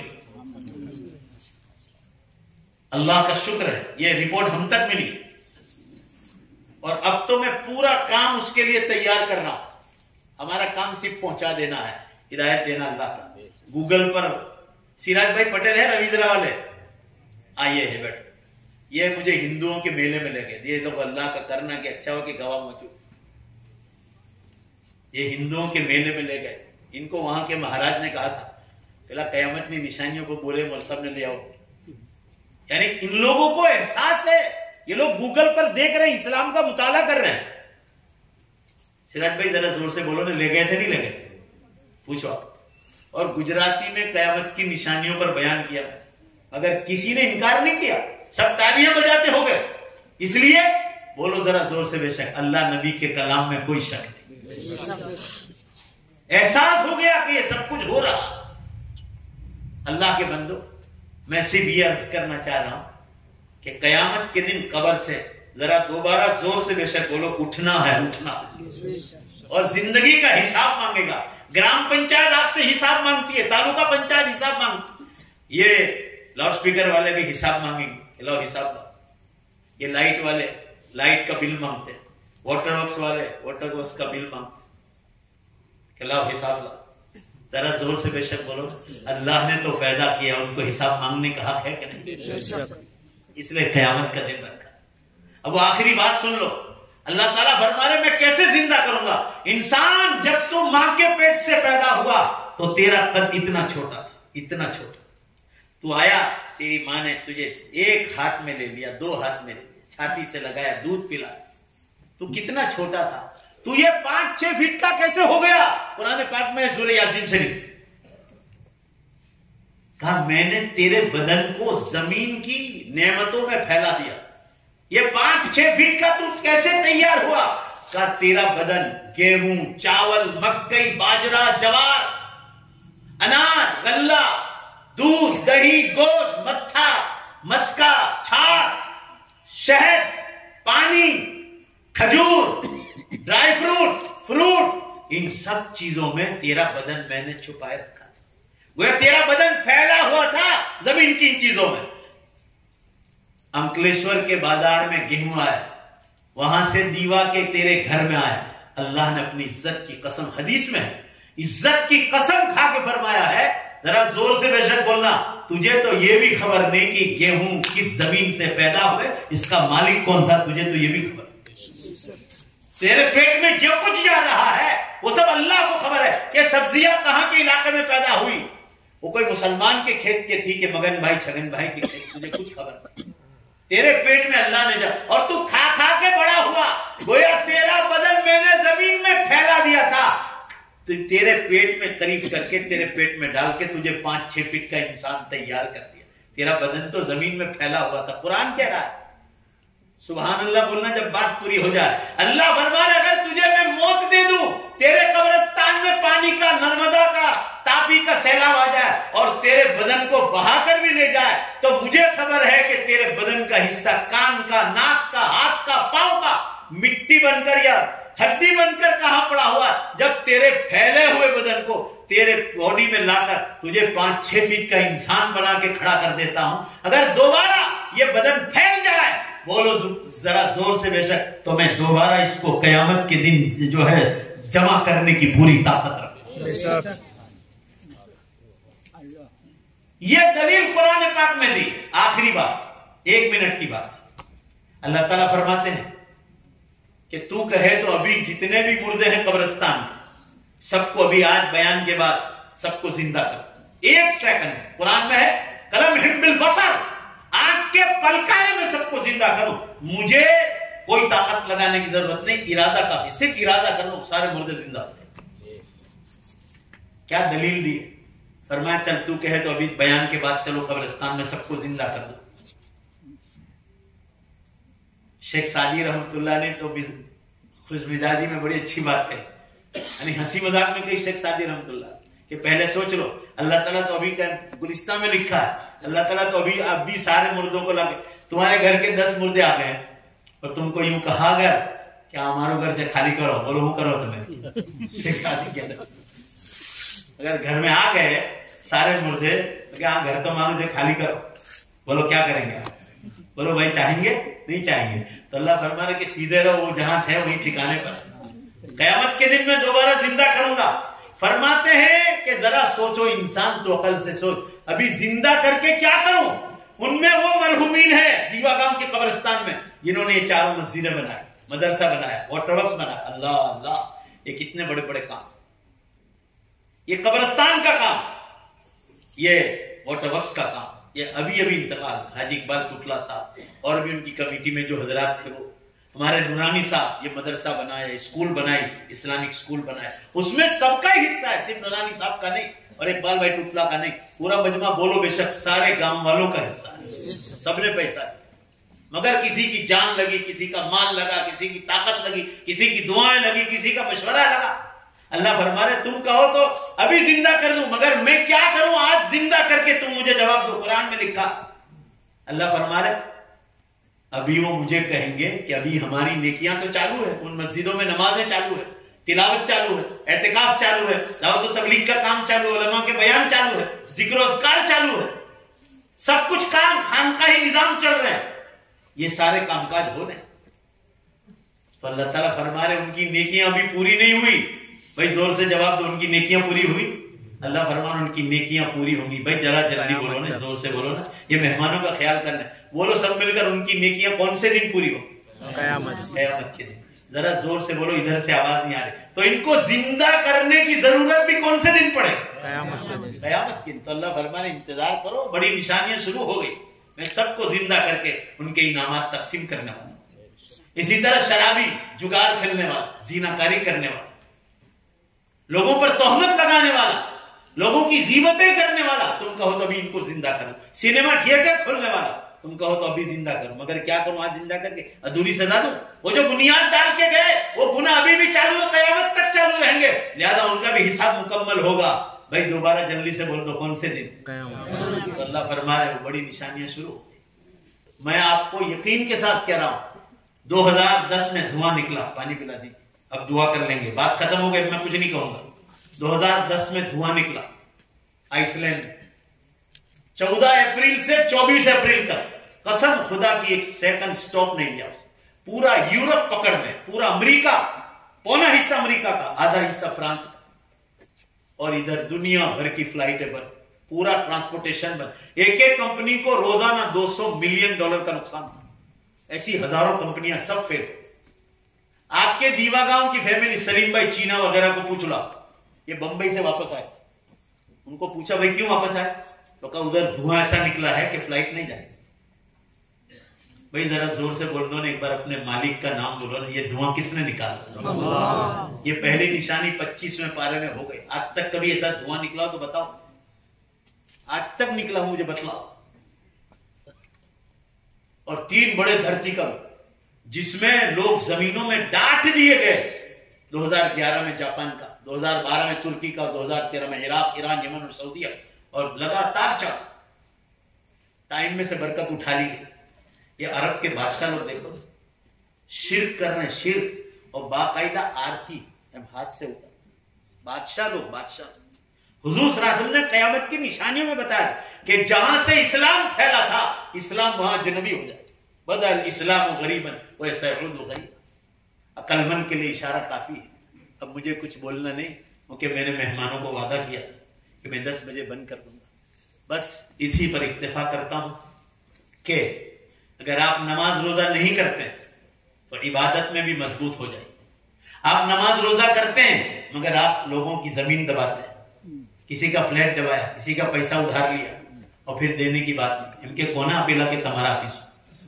अल्लाह का शुक्र है, ये रिपोर्ट हम तक मिली. और अब तो मैं पूरा काम उसके लिए तैयार कर रहा हूं. हमारा काम सिर्फ पहुंचा देना है, हिदायत देना अल्लाह का. गूगल पर सिराज भाई पटेल है रविंद्र वाले, आइए है बैठ. ये मुझे हिंदुओं के मेले में ले गए. ये तो अल्लाह का करना कि अच्छा हो कि गवाह मौजूद. ये हिंदुओं के मेले में ले गए. इनको वहां के महाराज ने कहा था पहला कयामत में निशानियों को बोले मौल साहब ने ले आओ. यानी इन लोगों को एहसास है. ये लोग गूगल पर देख रहे हैं, इस्लाम का मुताला कर रहे हैं. सिराज भाई जरा जोर से बोलो ने, ले गए थे नहीं ले गए? पूछो. और गुजराती में कयामत की निशानियों पर बयान किया, अगर किसी ने इनकार नहीं किया, सब तालियां बजाते हो गए. इसलिए बोलो जरा जोर से, बेशक अल्लाह नबी के कलाम में कोई शक नहीं. एहसास हो गया कि ये सब कुछ हो रहा. अल्लाह के बंदो, मैं सिर्फ ये अर्ज करना चाह रहा हूं कि कयामत के दिन कब्र से जरा दोबारा जोर से बेशक बोलो, उठना है, उठना. और जिंदगी का हिसाब मांगेगा. ग्राम पंचायत आपसे हिसाब मांगती है, तालुका पंचायत हिसाब मांगती है, ये लाउड स्पीकर वाले भी हिसाब मांगेंगे, लो हिसाब दो. ये लाइट वाले लाइट का बिल मांगते, वाटर वर्क्स वाले वाटर वर्क्स का बिल मांगते, लाओ हिसाब ला. जरा जोर से बेशक बोलो, अल्लाह ने तो पैदा किया, उनको हिसाब मांगने का हक है कि नहीं? इसलिए कयामत का दिन रखा. अब वो आखिरी बात सुन लो. अल्लाह ताला फरमा रहे मैं कैसे जिंदा करूंगा. इंसान जब तू मां के पेट से पैदा हुआ तो तेरा कद इतना छोटा, इतना छोटा. तू आया, तेरी मां ने तुझे एक हाथ में ले लिया, दो हाथ में ले लिया, छाती से लगाया, दूध पिलाया. तू कितना छोटा था. तू ये पांच छह फीट का कैसे हो गया? कुरान पाक में सूरह यासीन शरीफ कहा मैंने तेरे बदन को जमीन की नेमतों में फैला दिया. ये पांच छह फीट का तू कैसे तैयार हुआ? कहा तेरा बदन गेहूं, चावल, मकई, बाजरा, जवार, अनाज, गल्ला, दूध, दही, गोश्त, मत्था, मस्का, छाछ, शहद, पानी, खजूर, ड्राई फ्रूट, फ्रूट, इन सब चीजों में तेरा बदन मैंने छुपाए रखा. वो तेरा बदन फैला हुआ था जमीन की इन चीजों में. अंकलेश्वर के बाजार में गेहूं आया, वहां से दीवा के तेरे घर में आया. अल्लाह ने अपनी इज्जत की कसम, हदीस में है, इज्जत की कसम खा के फरमाया है, जरा जोर से बेशक बोलना, तुझे तो ये भी खबर नहीं कि गेहूं किस जमीन से पैदा हुए, इसका मालिक कौन था, तुझे तो ये भी खबर. तेरे पेट में जो कुछ जा रहा है वो सब अल्लाह को खबर है कि सब्जियां कहां के इलाके में पैदा हुई. वो कोई मुसलमान के खेत के थी कि मगन भाई छगन भाई के खेत, तुझे कुछ खबर नहीं. तेरे पेट में अल्लाह ने जा, और तू खा खा के बड़ा हुआ. गोया तेरा बदन मैंने जमीन में फैला दिया था. तो तेरे पेट में करीब करके, तेरे पेट में डाल के तुझे पांच छह फीट का इंसान तैयार कर दिया. तेरा बदन तो जमीन में फैला हुआ था. कुरान कह रहा है सुभान अल्लाह बोलना जब बात पूरी हो जाए। अल्लाह फरमा रहे अगर तुझे मैं मौत दे दूं, तेरे कब्रिस्तान में पानी का, नर्मदा का, तापी का सैलाब आ जाए और तेरे बदन को बहाकर भी ले जाए, तो मुझे खबर है कि तेरे बदन का हिस्सा, कान का, नाक का, हाथ का, पांव का, मिट्टी बनकर या हड्डी बनकर कहां पड़ा हुआ। जब तेरे फैले हुए बदन को तेरे बॉडी में लाकर तुझे पांच छह फीट का इंसान बना के खड़ा कर देता हूं, अगर दोबारा ये बदन फैल जाए, बोलो जरा जोर से बेशक, तो मैं दोबारा इसको कयामत के दिन जो है जमा करने की पूरी ताकत रखूं। ये दलील कुरान पाक में दी। आखिरी बात, एक मिनट की बात, अल्लाह ताला फरमाते हैं कि तू कहे तो अभी जितने भी मुर्दे हैं कब्रिस्तान में, सबको अभी आज बयान के बाद सबको जिंदा कर। एक सेकंड, कुरान में है कलम हिम्बिल बसर, आंख के पलकारे में सबको जिंदा करो। मुझे कोई ताकत लगाने की जरूरत नहीं, इरादा काफी, सिर्फ इरादा कर लो, सारे मुर्दे जिंदा हो जाए। क्या दलील दी? फरमाया चल तू कहे तो अभी बयान के बाद चलो कब्रिस्तान में सबको जिंदा कर दो। शेख सादी रहमतुल्लाह ने तो खुश मिजाजी में बड़ी अच्छी बात कही, यानी हंसी मजाक में कही शेख सादी रहमतुल्लाह कि पहले सोच लो, अल्लाह ताला तो अभी का गुलिस्तान में लिखा है, अल्लाह ताला तो अभी अब भी सारे मुर्दों को लाके, तुम्हारे घर के दस मुर्दे आ गए और तुमको यूं कहा गया क्या हमारे घर से खाली करो, बोलो वो करो तुम्हें। शेख सादी के अगर घर में आ गए सारे मुर्दे तो क्या घर तो मांगो जो खाली करो, बोलो क्या करेंगे? बोलो भाई चाहेंगे? नहीं चाहेंगे। तो अल्लाह फरमा रहे कि सीधे रहो, वो जहां थे वहीं ठिकाने पर, कयामत के दिन में दोबारा जिंदा करूंगा। फरमाते हैं कि जरा सोचो इंसान, तो अकल से सोच, अभी जिंदा करके क्या करूं? उनमें वो मरहुमीन है दीवा गांव के कब्रिस्तान में जिन्होंने ये चारों मस्जिदें बनाई, मदरसा बनाया, वाटर वर्क्स बनाया। अल्लाह अल्लाह, ये कितने बड़े बड़े काम, ये कब्रिस्तान का काम, ये वाटर वर्क्स का काम, ये अभी अभी इंतकाल हाजी इकबाल टुकला साहब और भी उनकी कमेटी में जो हजरात थे, वो हमारे नूरानी साहब ये मदरसा बनाया, स्कूल बनाई, इस्लामिक स्कूल बनाया, उसमें सबका ही हिस्सा है, सिर्फ नूरानी साहब का नहीं और इकबाल भाई टुकला का नहीं, पूरा मजमा बोलो बेशक सारे गांव वालों का हिस्सा है, सबने पैसा दिया। मगर किसी की जान लगी, किसी का माल लगा, किसी की ताकत लगी, किसी की दुआएं लगी, किसी का मशवरा लगा। अल्लाह फरमा रहे तुम कहो तो अभी जिंदा कर दूं, मगर मैं क्या करूं आज जिंदा करके, तुम मुझे जवाब दो। कुरान में लिखा, अल्लाह फरमा रहे अभी वो मुझे कहेंगे कि अभी हमारी नेकियां तो चालू है, उन मस्जिदों में नमाजें चालू है, तिलावत चालू है, एहतिकाफ चालू है, दावत तबलीग का काम चालू है, उलमा के बयान चालू है, जिक्र अस्कार चालू है, सब कुछ काम खानकाही निजाम चल रहे हैं, ये सारे कामकाज हो रहे हैं। तो अल्लाह ताला फरमा रहे उनकी नेकियां अभी पूरी नहीं हुई। भाई जोर से जवाब दो, उनकी नेकियां पूरी हुई? अल्लाह फरमान उनकी नेकियां पूरी होंगी। भाई जरा जल्दी बोलो ना, जोर से बोलो ना, ये मेहमानों का ख्याल करना है। बोलो सब मिलकर, उनकी नेकियां कौन से दिन पूरी हो? कयामत कयामत के दिन। जरा जोर से बोलो, इधर से आवाज नहीं आ रही। तो इनको जिंदा करने की जरूरत भी कौन से दिन पड़े? कयामत के दिन। कयामत के दिन। तो अल्लाह फरमाने इंतजार करो, बड़ी निशानियां शुरू हो गई, मैं सबको जिंदा करके उनके इनामात तकसीम करने वाला। इसी तरह शराबी, जुगार खेलने वाला, जीनाकारी करने वाला, लोगों पर तोहमत लगाने वाला, लोगों की गीबतें करने वाला, तुम कहो तो अभी इनको जिंदा करो। सिनेमा थिएटर खोलने वाला, तुम कहो तो अभी जिंदा करो, मगर क्या करूं आज जिंदा करके? अधूरी सजा दूं? वो जो बुनियाद डाल के गए वो गुनाह अभी भी चालू है, कयामत तक चालू रहेंगे, लिहाजा उनका भी हिसाब मुकम्मल होगा। भाई दोबारा जल्दी से बोल दो कौन से दिन? तो अल्लाह फरमा रहे वो बड़ी निशानियां शुरू। मैं आपको यकीन के साथ कह रहा हूं, दो हजार दस में धुआं निकला, पानी पिला दी, अब दुआ कर लेंगे, बात खत्म हो गई, मैं कुछ नहीं कहूंगा। दो हजार दस में धुआं निकला आइसलैंड में, चौदह अप्रैल से चौबीस अप्रैल तक कसम खुदा की एक सेकंड स्टॉप नहीं लिया उसने। पूरा यूरोप पकड़ में, पूरा अमेरिका, पौना हिस्सा अमेरिका का, आधा हिस्सा फ्रांस का, और इधर दुनिया भर की फ्लाइटें बंद, पूरा ट्रांसपोर्टेशन बंद। एक एक कंपनी को रोजाना दो सौ मिलियन डॉलर का नुकसान था। ऐसी हजारों कंपनियां सब फेल। आपके दीवा गांव की फैमिली, सलीम भाई चीना वगैरह को पूछ लो, ये बंबई से वापस आए, उनको पूछा भाई क्यों वापस आए, तो कहा उधर धुआं ऐसा निकला है कि फ्लाइट नहीं जाएगी। भाई जरा जोर से बोल दो ना एक बार, अपने मालिक का नाम बोलो ना, ये धुआं किसने निकाला? ये पहली निशानी पच्चीसवें पारे में हो गई। आज तक कभी ऐसा धुआं निकला हो तो बताओ, आज तक निकला मुझे बतलाओ। और तीन बड़े धरतीकंप, جس میں لوگ زمینوں میں ڈانٹ دیے گئے، دو ہزار گیارہ میں جاپان کا، دو ہزار بارہ میں ترکی کا، دو ہزار تیرہ میں عراق، ایران، یمن اور سعودیہ، اور لگاتار چل ٹائم میں سے برکت اٹھا لی گئی۔ یہ عرب کے بادشاہ لوگ دیکھو شرک کر رہے ہیں، شرک، اور باقاعدہ آرتی ہاتھ سے اوپر، بادشاہ لوگ بادشاہ حضور صلی اللہ علیہ وسلم نے قیامت کی نشانیوں میں بتایا کہ جہاں سے اسلام پھیلا تھا اسلام وہاں جنبی ہو جائے، بدل الاسلام غریباً وسيعود غریبا۔ عقل مند کے لیے اشارہ کافی ہے۔ اب مجھے کچھ بولنا نہیں، کیونکہ میں نے مہمانوں کو وعدہ کیا کہ میں دس بجے بند کر دوں گا۔ بس اسی پر اکتفا کرتا ہوں کہ اگر آپ نماز روزہ نہیں کرتے تو عبادت میں بھی مضبوط ہو جائے۔ آپ نماز روزہ کرتے ہیں مگر آپ لوگوں کی زمین دباتے ہیں، کسی کا فلیٹ دبایا، کسی کا پیسہ ادھار لیا اور پھر دینے کی بات نہیں، ان کے کونا اپیلا کے تمہارا آفس۔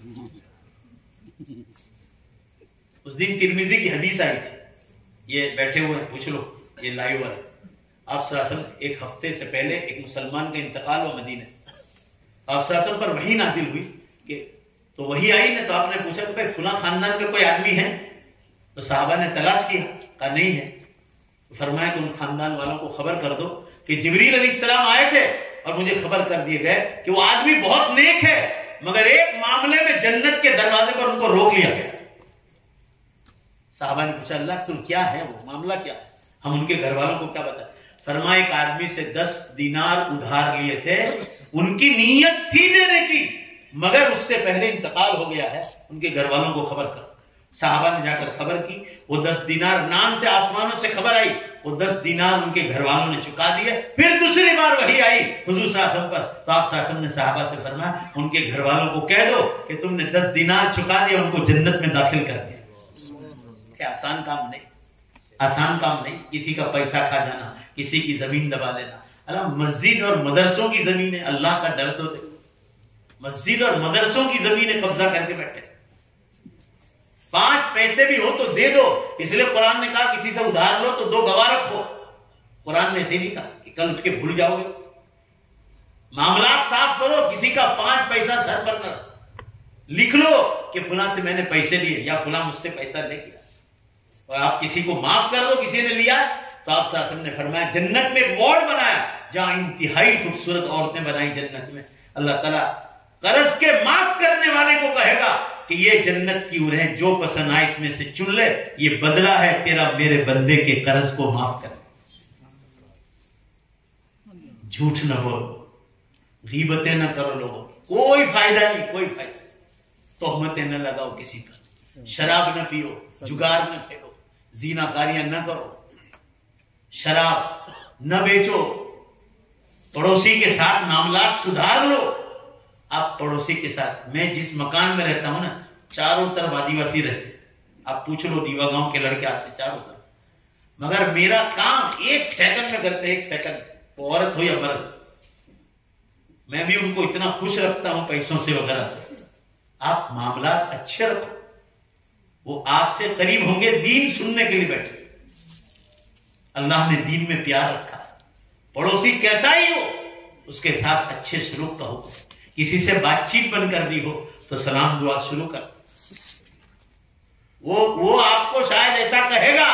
اس دن ترمذی کی حدیث آئی تھی، یہ بیٹھے ہوئے پوچھ لو، یہ لائیو ہے۔ آپ صلی اللہ علیہ وسلم ایک ہفتے سے پہلے ایک مسلمان کا انتقال ہوا مدینہ، آپ صلی اللہ علیہ وسلم پر وحی نازل ہوئی کہ تو وہی آئی نا، تو آپ نے پوچھا کہ بھائی فلاں خاندان کا کوئی آدمی ہے؟ تو صحابہ نے تلاش کیا، کہا نہیں ہے۔ فرمایا کہ ان خاندان والوں کو خبر کر دو کہ جبریل علیہ السلام آئے تھے اور مجھے خبر کر دیے گئے کہ وہ آدمی بہت نیک ہے مگر ایک معاملے میں جنت کے دروازے پر ان کو روک لیا گیا۔ صحابہ نے پوچھا اللہ کے رسول کیا ہے وہ معاملہ، کیا ہے؟ ہم ان کے گھر والوں کو کیا بتائیں؟ فرمایا ایک آدمی سے دس دینار ادھار لیے تھے، ان کی نیت تھی دینے کی مگر اس سے پہلے انتقال ہو گیا ہے، ان کے گھر والوں کو خبر کر۔ صحابہ نے جا کر خبر کی، وہ دس دینار نام سے آسمانوں سے خبر آئی، وہ دس دینار ان کے گھر والوں نے چکا دیے۔ پھر دوسری بار وہی آئی حضور صلی اللہ علیہ وسلم پر، تو آپ صلی اللہ علیہ وسلم نے صحابہ سے فرمایا ان کے گھر والوں کو کہہ دو کہ تم نے دس دینار چکا دیا، ان کو جنت میں داخل کر دیا۔ کہ آسان کام نہیں، آسان کام نہیں، کسی کا پیسہ کھا جانا، کسی کی زمین دبا دینا۔ اللہ مسجد اور مدرسوں کی زمینیں، اللہ کا ڈر تو دے، مسجد اور مدرسوں کی زمینیں قبضہ کر کے بیٹھے، پانچ پیسے بھی ہو تو دے دو، اس لیے قرآن نے کہا کسی سے ادھار لو تو دو گواہ رکھو۔ قرآن نے ایسے نہیں کہا کہ کل اٹھ کے بھول جاؤ گے۔ معاملات صاف کرو، کسی کا پانچ پیسہ سر پر نہ لکھ لو کہ فلاں سے میں نے پیسے لیے یا فلاں مجھ سے پیسہ لے گیا، اور آپ کسی کو معاف کر دو، کسی نے لیا تو آپ صلی اللہ علیہ وسلم نے فرمایا جنت میں ایک وارڈ بنایا جہاں انتہائی خوبصورت عورتیں بنائی جنت میں۔ اللہ تعالیٰ قرض کے معاف کرنے والے کو کہے گا کہ یہ جنت کی اوریں جو پسند آئے اس میں سے چن لے، یہ بدلہ ہے تیرا میرے بندے کے قرض کو معاف کر۔ جھوٹ نہ بولو، غیبتیں نہ کرو لوگوں، کوئی فائدہ نہیں، کوئی فائدہ نہیں۔ تہمتیں نہ لگاؤ کسی پر، شراب نہ پیو، جگار نہ کھیلو، زینا کاریاں نہ کرو، شراب نہ بیچو، پڑوسی کے ساتھ معاملات سدھار لو۔ آپ پڑوسی کے ساتھ، میں جس مکان میں رہتا ہوں نا چاروں طرف آدیواسی رہتے، آپ پوچھ لو دیوا گاؤں کے لڑکے آتے چاروں طرف، مگر میرا کام ایک سیکنڈ میں کرتے، ایک سیکنڈ، وہ عورت ہو یا مرد، میں بھی ان کو اتنا خوش رکھتا ہوں پیسوں سے وغیرہ سے۔ آپ معاملات اچھے رکھو، وہ آپ سے قریب ہوں گے، دین سننے کے لیے بیٹھے۔ اللہ نے دین میں پیار رکھا، پڑوسی کیسا ہی ہو اس کے ساتھ اچھے سلوک کا ہو، کسی سے بات چیت بند کر دی ہو تو سلام دعا شروع کر، وہ وہ آپ کو شاید ایسا کہے گا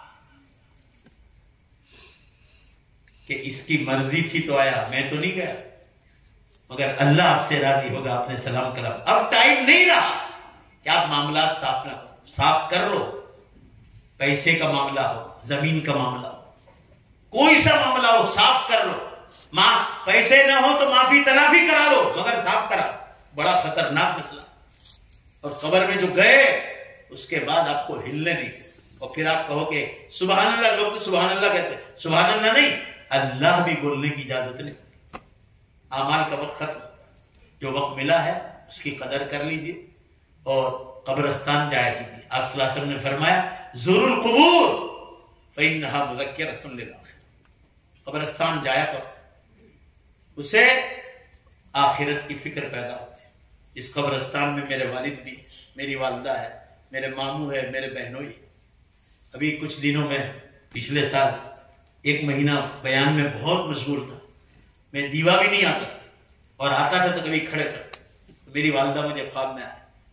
کہ اس کی مرضی تھی تو آیا، میں تو نہیں گیا، مگر اللہ آپ سے راضی ہوگا، آپ نے سلام کرا۔ اب ٹائم نہیں رہا کہ آپ معاملات صاف نہ کرو، صاف کر لو، پیسے کا معاملہ ہو، زمین کا معاملہ ہو، کوئی سا معاملہ ہو صاف کر لو۔ ماں پیسے نہ ہو تو معافی تلافی کرا لو مگر صاف کرا، بڑا خطرناک مسئلہ۔ اور قبر میں جو گئے اس کے بعد آپ کو ہلنے نہیں، اور پھر آپ کہو کہ سبحان اللہ، لوگ تو سبحان اللہ کہتے ہیں، سبحان اللہ نہیں، اللہ بھی بولنے کی اجازت نہیں۔ اعمال کا وقت ختم، جو وقت ملا ہے اس کی قدر کر لیجئے اور قبرستان جایا کیجیے۔ آپ صلی اللہ علیہ وسلم نے فرمایا زور القبور فإنها مذکرۃ للآخرۃ، قبرستان جایا کرو، اسے آخرت کی فکر پیدا ہوتی ہے۔ اس قبرستان میں میرے والد بھی، میری والدہ ہے، میرے ماموں ہے، میرے بہنوئی۔ ابھی کچھ دنوں میں پچھلے سال ایک مہینہ بیان میں بہت مشغول تھا، میں دیوا بھی نہیں آتا اور آتا تھا تو کبھی کھڑے کر، میری والدہ مجھے خواب میں آئے،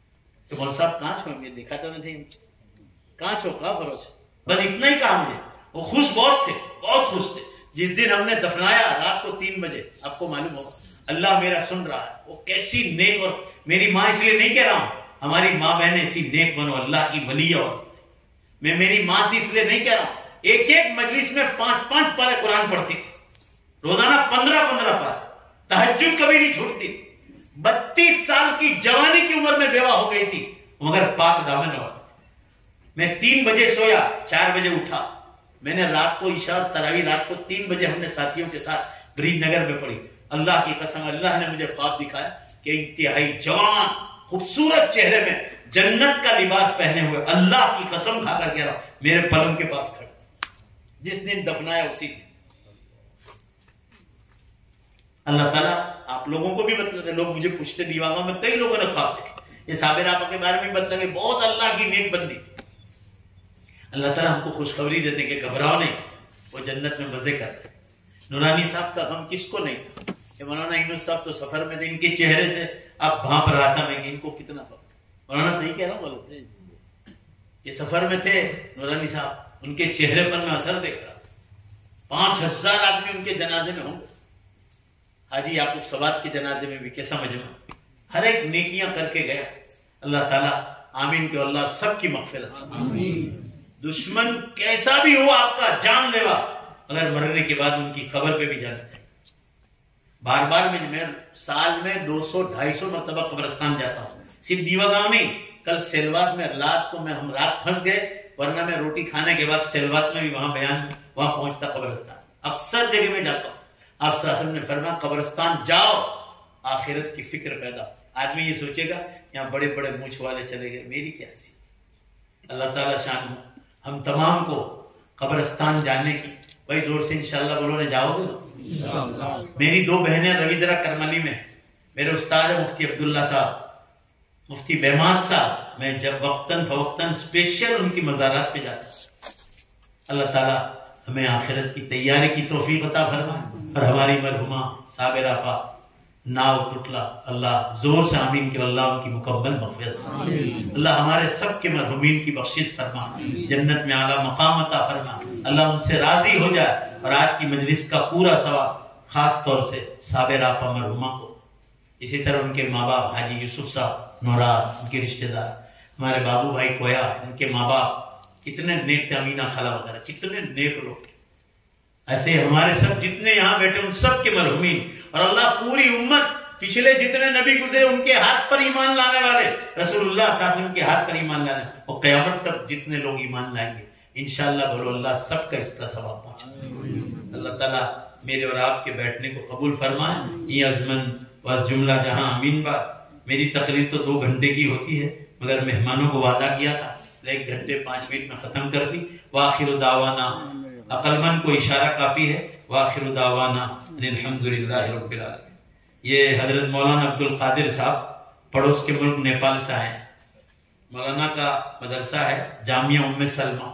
तो मौलवी साहब कहाँ छो, मैं देखा तो नहीं, कहाँ छो, कहाँ भरोसे, बस इतना ही कहा मुझे। वो खुश बहुत थे, बहुत खुश थे। जिस दिन हमने दफनाया रात को तीन बजे, आपको मालूम होगा अल्लाह मेरा सुन रहा है, वो कैसी नेक, और मेरी माँ इसलिए नहीं कह रहा हूं हमारी माँ बहन ऐसी नेक बनो, अल्लाह की वली और मैं मेरी माँ थी इसलिए नहीं कह रहा हूं। एक एक मजलिस में पांच पांच पारे कुरान पढ़ती थी, रोजाना पंद्रह पंद्रह पारे, तहज्जुद कभी नहीं छूटती। बत्तीस साल की जवानी की उम्र में बेवा हो गई थी, मगर पाक दामन और मैं तीन बजे सोया, चार बजे उठा। मैंने रात को इशा और तरावी रात को तीन बजे हमने साथियों के साथ ब्रिज नगर में पढ़ी। अल्लाह की कसम, अल्लाह ने मुझे ख्वाब दिखाया कि इंतहाई जवान खूबसूरत चेहरे में जन्नत का लिबास पहने हुए, अल्लाह की कसम खाकर कह रहा मेरे पलंग के पास खड़े। जिस दिन दफनाया उसी दिन अल्लाह ताला आप लोगों को भी बतलाते। लोग मुझे पूछते दीवाना में, कई लोगों ने ख्वाब देखे, ये साबिर आपा के बारे में बतला, बहुत अल्लाह की नेक बंदी। अल्लाह ताला हमको खुशखबरी देते कि घबराओ नहीं, वो जन्नत में मजे करते। नूरानी साहब का गम किसको नहीं था, ये मौलाना यूनुस साहब तो सफर में थे, इनके चेहरे से अब भाप रहा था मैं कि इनको कितना पता। मौलाना सही कह रहा हूँ, बोलो ये सफर में थे नूरानी साहब, उनके चेहरे पर मैं असर देख रहा। पांच हजार आदमी उनके जनाजे में होंगे, हाजी याकूब सवाद के जनाजे में भी कैसा मजमा, हर एक नेकियां करके गया। अल्लाह ताला आमीन के, अल्लाह सबकी मगफिरत। दुश्मन कैसा भी हो आपका जानलेवा, अगर मरने के बाद उनकी कब्र पे भी जाना चाहिए। बार बार में मैं साल में दो सौ ढाई सौ मरतबा कब्रिस्तान जाता हूँ, सिर्फ दीवा गांव नहीं। कल सेलवास में रात को मैं हम रात फंस गए, वरना मैं रोटी खाने के बाद सेलवास में भी वहां बयान वहां पहुंचता कब्रिस्तान। अक्सर जगह में जाता हूँ। आप साहब ने फरमाया कब्रिस्तान जाओ, आखिरत की फिक्र पैदा। आदमी ये सोचेगा यहाँ बड़े बड़े मूछ वाले चले गए, मेरी क्या सी। अल्लाह ताला शान हम तमाम को कब्रिस्तान जाने की, भाई जोर से इंशाल्लाह बोलो ने जाओगे तो। मेरी दो बहनें रविंद्रा करमली में, मेरे उस्ताद है मुफ्ती अब्दुल्ला साहब, मुफ्ती बेहमान साहब, मैं जब वक्तन फवक्तन स्पेशल उनकी मज़ारात पे जाता। अल्लाह ताला हमें आखिरत की तैयारी की तौफीक अता फरमाए। और हमारी मरहुमा साबिर आपा नाव टुटला, अल्लाह जोर से आमीन के, अल्लाह उनकी मुकम्मल मग़फ़िरत, अल्लाह हमारे सब के मरहुमीन की बख्शिश फरमा, जन्नत में आला मकाम अता फरमा, अल्लाह उनसे राजी हो जाए। और आज की मजलिस का पूरा सवाब खास तौर से साबिर आपा मरहुमा को, इसी तरह उनके माँ बाप हाजी यूसुफ साहब नौराद, उनके रिश्तेदार, हमारे बाबू भाई कोया, उनके माँ बाप कितने नेक थे, अमीना खाला वगैरह कितने नेक लोग। ऐसे हमारे सब जितने यहाँ बैठे उन सब के मरहुमीन, और अल्लाह पूरी उम्मत, पिछले जितने नबी गुजरे उनके हाथ पर ईमान लाने वाले, रसूलुल्लाह सल्लल्लाहु अलैहि वसल्लम के हाथ पर ईमान लाने, और क़यामत तक जितने लोग ईमान लाएंगे इंशाअल्लाह, बोलो अल्लाह सबका इसका सवाब पहुंचे। अल्लाह ताला मेरे और आपके बैठने को कबूल फरमाए। ये अज़मन बस जुमला जहां अमीन बात। मेरी तकरीर तो दो घंटे की होती है, मगर मेहमानों को वादा किया था एक घंटे पांच मिनट में खत्म कर दी। वाखिर दावाना, अकलमंद को इशारा काफी है। वाखिर दावाना अल्हम्दुलिल्लाहि रब्बिल आलमीन। ये हजरत मौलाना अब्दुल कादिर साहब पड़ोस के मुल्क नेपाल से आए। मौलाना का मदरसा है जामिया उम्मे सलमा।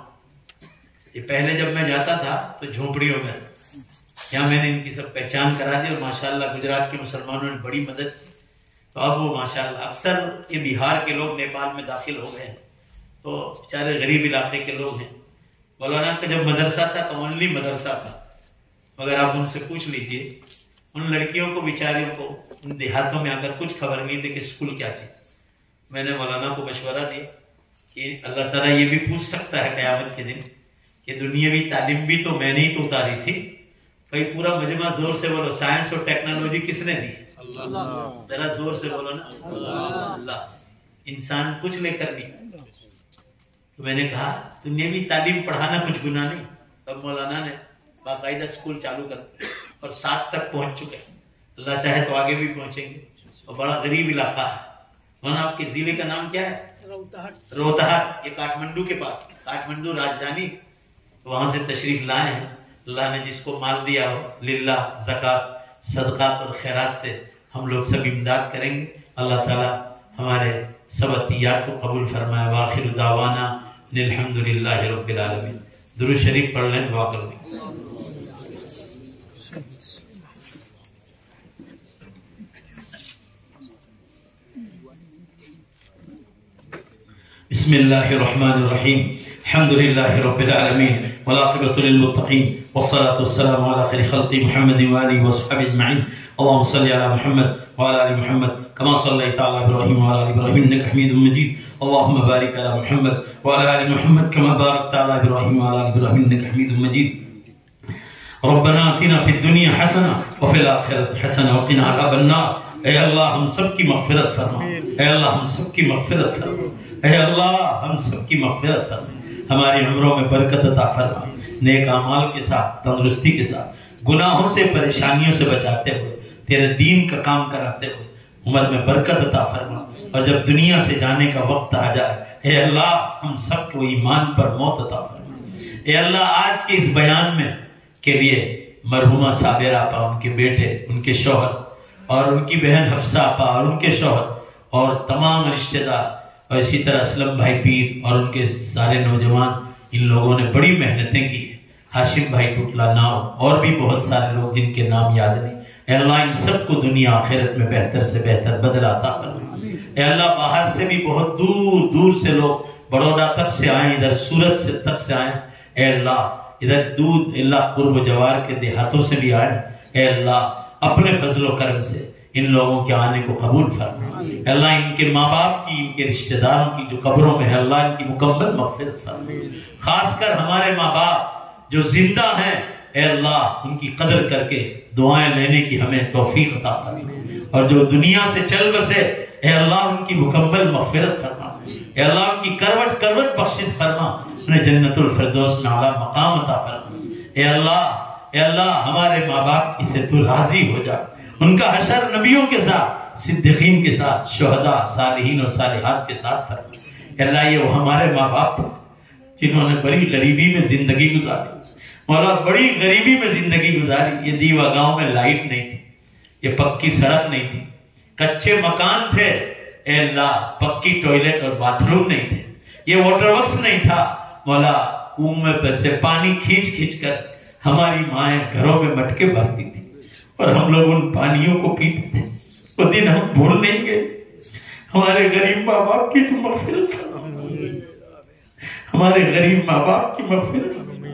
ये पहले जब मैं जाता था तो झोपड़ियों में, यहाँ मैंने इनकी सब पहचान करा दी, और माशाल्लाह गुजरात के मुसलमानों ने बड़ी मदद की। तो अब वो माशाल्लाह, अक्सर ये बिहार के लोग नेपाल में दाखिल हो गए हैं, तो बेचारे गरीब इलाके के लोग हैं। मौलाना का जब मदरसा था तो ओनली मदरसा था, मगर आप उनसे पूछ लीजिए, उन लड़कियों को बेचारियों को उन देहातों में अगर कुछ खबर नहीं थी कि स्कूल क्या चीज। मैंने मौलाना को मशवरा दिया कि अल्लाह ताला ये भी पूछ सकता है क़यामत के दिन कि दुनियावी तालीम भी तो मैंने ही तो उतारी थी। भाई पूरा मजमा जोर से बोलो, साइंस और टेक्नोलॉजी किसने दी? अल्लाह। जरा जोर से बोलो ना, अल्लाह। इंसान कुछ लेकर नहीं। तो मैंने कहा दुनियावी तालीम पढ़ाना कुछ गुनाह नहीं। तब मौलाना ने बाकायदा स्कूल चालू कर और सात तक पहुंच चुके। अल्लाह चाहे तो आगे भी पहुंचेंगे। और बड़ा गरीब इलाका है। मौलाना आपके जिले का नाम क्या है? रोहतहट। रोहतहट, ये काठमांडू के पास, काठमांडू राजधानी। तो वहां से तशरीफ लाए हैं। अल्लाह ने जिसको माल दिया हो, लिल्लाह ज़कात सदक़ात और खैरात से हम लोग सब इमदाद करेंगे। अल्लाह ताला हमारे सब अतियात को कबूल फरमाए। वाखिर दावाना अल्हम्दुलिल्लाहि रब्बिल आलमीन। दुरूद शरीफ पढ़ लें, दुआ कर लें। بسم اللہ الرحمن الرحیم الحمد للہ رب العالمین والعاقبۃ للمتقین والصلاة والسلام علی خیر خلق محمد وآلہ وصحبہ اجمعین اللهم صل على محمد وعلى ال محمد كما صليت على ابراهيم وعلى ال ابراهيم انك حميد مجيد اللهم بارك على محمد وعلى ال محمد كما باركت على ابراهيم وعلى ال ابراهيم انك حميد مجيد ربنا آتنا في الدنيا حسنة وفي الآخرة حسنة وقنا عذاب النار اے اللہ ہم سب کی مغفرت فرما اے اللہ ہم سب کی مغفرت فرما اے اللہ ہم سب کی مغفرت فرما ہماری عمروں میں برکت عطا فرما نیک اعمال کے ساتھ تندرستی کے ساتھ گناہوں سے پریشانیوں سے بچاتے ہوئے تیرے دین کا کام کراتے ہوئے عمر میں برکت عطا فرما اور جب دنیا سے جانے کا وقت آ جائے اے اللہ ہم سب کو ایمان پر موت عطا فرما اے اللہ آج کے اس بیان میں کے لیے مرحومہ صابرہ آپا ان کے بیٹے ان کے شوہر اور ان کی بہن حفصہ آپا اور ان کے شوہر اور تمام رشتہ دار اور اسی طرح اسلم بھائی پیر اور ان کے سارے نوجوان ان لوگوں نے بڑی محنتیں کی ہیں ہاشم بھائی ٹوٹلا ناؤ اور بھی بہت سارے لوگ جن کے نام یاد نہیں اے اللہ ان سب کو دنیا آخرت میں بہتر سے بہتر بدل عطا فرما اے اللہ باہر سے بھی بہت دور دور سے لوگ بڑودا تک سے آئیں ادھر سورت سے تک سے آئیں اے اللہ ادھر دودھ اللہ قرب و جوار کے دیہاتوں سے بھی آئیں اے اللہ اپنے فضل و کرم سے ان لوگوں کے آنے کو قبول فرما اے اللہ ان کے ماں باپ کی ان کے رشتہ داروں کی جو قبروں میں ہے اللہ ان کی مکمل مغفرت فرما خاص کر ہمارے ماں باپ جو زندہ ہیں اے اللہ ان کی قدر کر کے دعائیں لینے کی ہمیں توفیق عطا فرما اور جو دنیا سے چل بسے اے اللہ ان کی مکمل مغفرت فرما اے اللہ ان کی کروٹ کروٹ بخشش فرما انہیں جنت الفردوس میں اعلیٰ مقام عطا فرما اے اللہ اے اللہ ہمارے ماں باپ کی سے تو راضی ہو جا ان کا حشر نبیوں کے ساتھ صدیقین کے ساتھ شہداء صالحین اور صالحات کے ساتھ فرما اے اللہ یہ وہ ہمارے ماں باپ جنہوں نے بڑی غریبی میں زندگی گزاری مولا بڑی غریبی میں زندگی گزاری یہ دیوا گاؤں میں لائٹ نہیں تھی یہ پکی سڑک نہیں تھی کچے مکان تھے اے اللہ پکی ٹوائلٹ اور باتھ روم نہیں تھے یہ واٹر ورکس نہیں تھا مولا کنویں میں پیسے پانی کھینچ کھینچ کر ہماری مائیں گھروں میں مٹکے بھرتی تھی اور ہم لوگ ان پانیوں کو پیتے تھے وہ دن ہم بھول نہیں گئے ہمارے غریب ماں باپ کی تو مغفرت ہمارے غریب ماں باپ کی مغفرت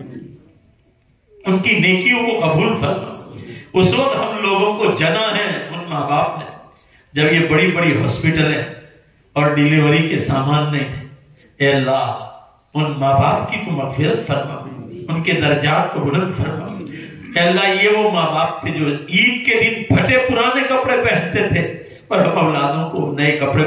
ان کی نیکیوں کو قبول فرما اس وقت ہم لوگوں کو جنا ہے ان ماں باپ نے جب یہ بڑی بڑی ہاسپٹلیں اور ڈیلیوری کے سامان نہیں تھے اے اللہ ان ماں باپ کی تو مغفرت فرما ان کے درجات کو بلند فرما اے اللہ یہ وہ ماں باپ تھے جو عید کے دن پھٹے پرانے کپڑے پہنتے تھے اور ہم اولادوں کو نئے کپڑے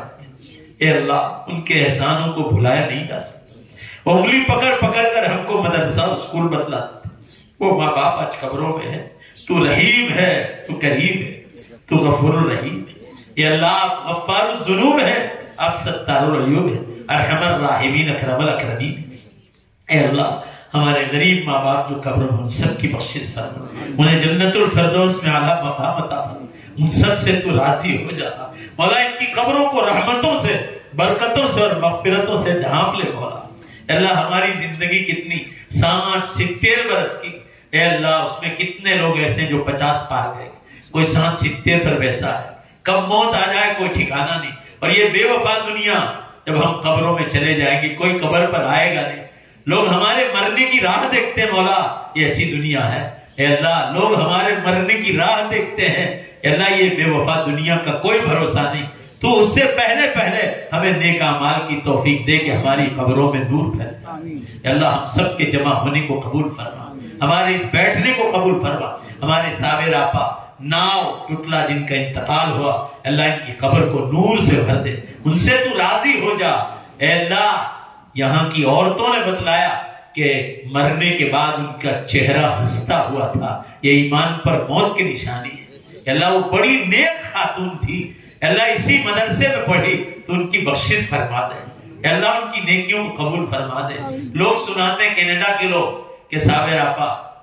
پہناتے اے اللہ ان کے احسانوں کو بھلایا نہیں جا سکتا وہ انگلی پکڑ پکڑ کر ہم کو مدرسہ اور اسکول بدلاتے وہ ماں باپ آج قبروں میں ہے تو رحیم ہے تو کریم ہے تو غفور الرحیم ہے یہ اللہ غفار الذنوب ہے آپ ستار العیوب ہے ارحم الراحمین اکرم الاکرمین اے اللہ ہمارے غریب ماں باپ جو قبروں میں ان سب کی بخشش فرما انہیں جنت الفردوس میں اعلیٰ مقام عطا فرما ان سب سے تو راضی ہو جاتا مولا ان کی قبروں کو رحمتوں سے برکتوں سے اور مغفرتوں سے ڈھانپ لے مولا اے اللہ ہماری زندگی کتنی ساٹھ ستر برس کی اے اللہ اس میں کتنے لوگ ایسے جو پچاس پار گئے کوئی ساٹھ ستر پر ویسا ہے کب موت آ جائے کوئی ٹھکانہ نہیں اور یہ بے وفا دنیا جب ہم قبروں میں چلے جائیں گے کوئی قبر پر آئے گا نہیں لوگ ہمارے مرنے کی راہ دیکھتے ہیں مولا یہ ایسی دنیا ہے اے اللہ لوگ ہمارے مرنے کی راہ دیکھتے ہیں اے اللہ یہ بے وفا دنیا کا کوئی بھروسہ نہیں تو اس سے پہلے پہلے ہمیں نیک اعمال کی توفیق دے کہ ہماری قبروں میں نور پھیلے اے اللہ ہم سب کے جمع ہونے کو قبول فرما ہمارے اس بیٹھنے کو قبول فرما ہمارے صابر آپا ناؤ ٹوٹلا جن کا انتقال ہوا اللہ ان کی قبر کو نور سے بھر دے ان سے تو راضی ہو جا اے اللہ یہاں کی عورتوں نے بتلایا کہ مرنے کے بعد ان کا چہرہ ہنستا ہوا تھا یہ ایمان پر موت کی نشانی ہے اللہ وہ بڑی نیک خاتون تھی اللہ اسی مدرسے میں پڑھی تو ان کی بخشش فرما دے اللہ ان کی نیکیوں کو قبول فرما دے لوگ سناتے ہیں کینیڈا کے لوگ کہ صابر آپا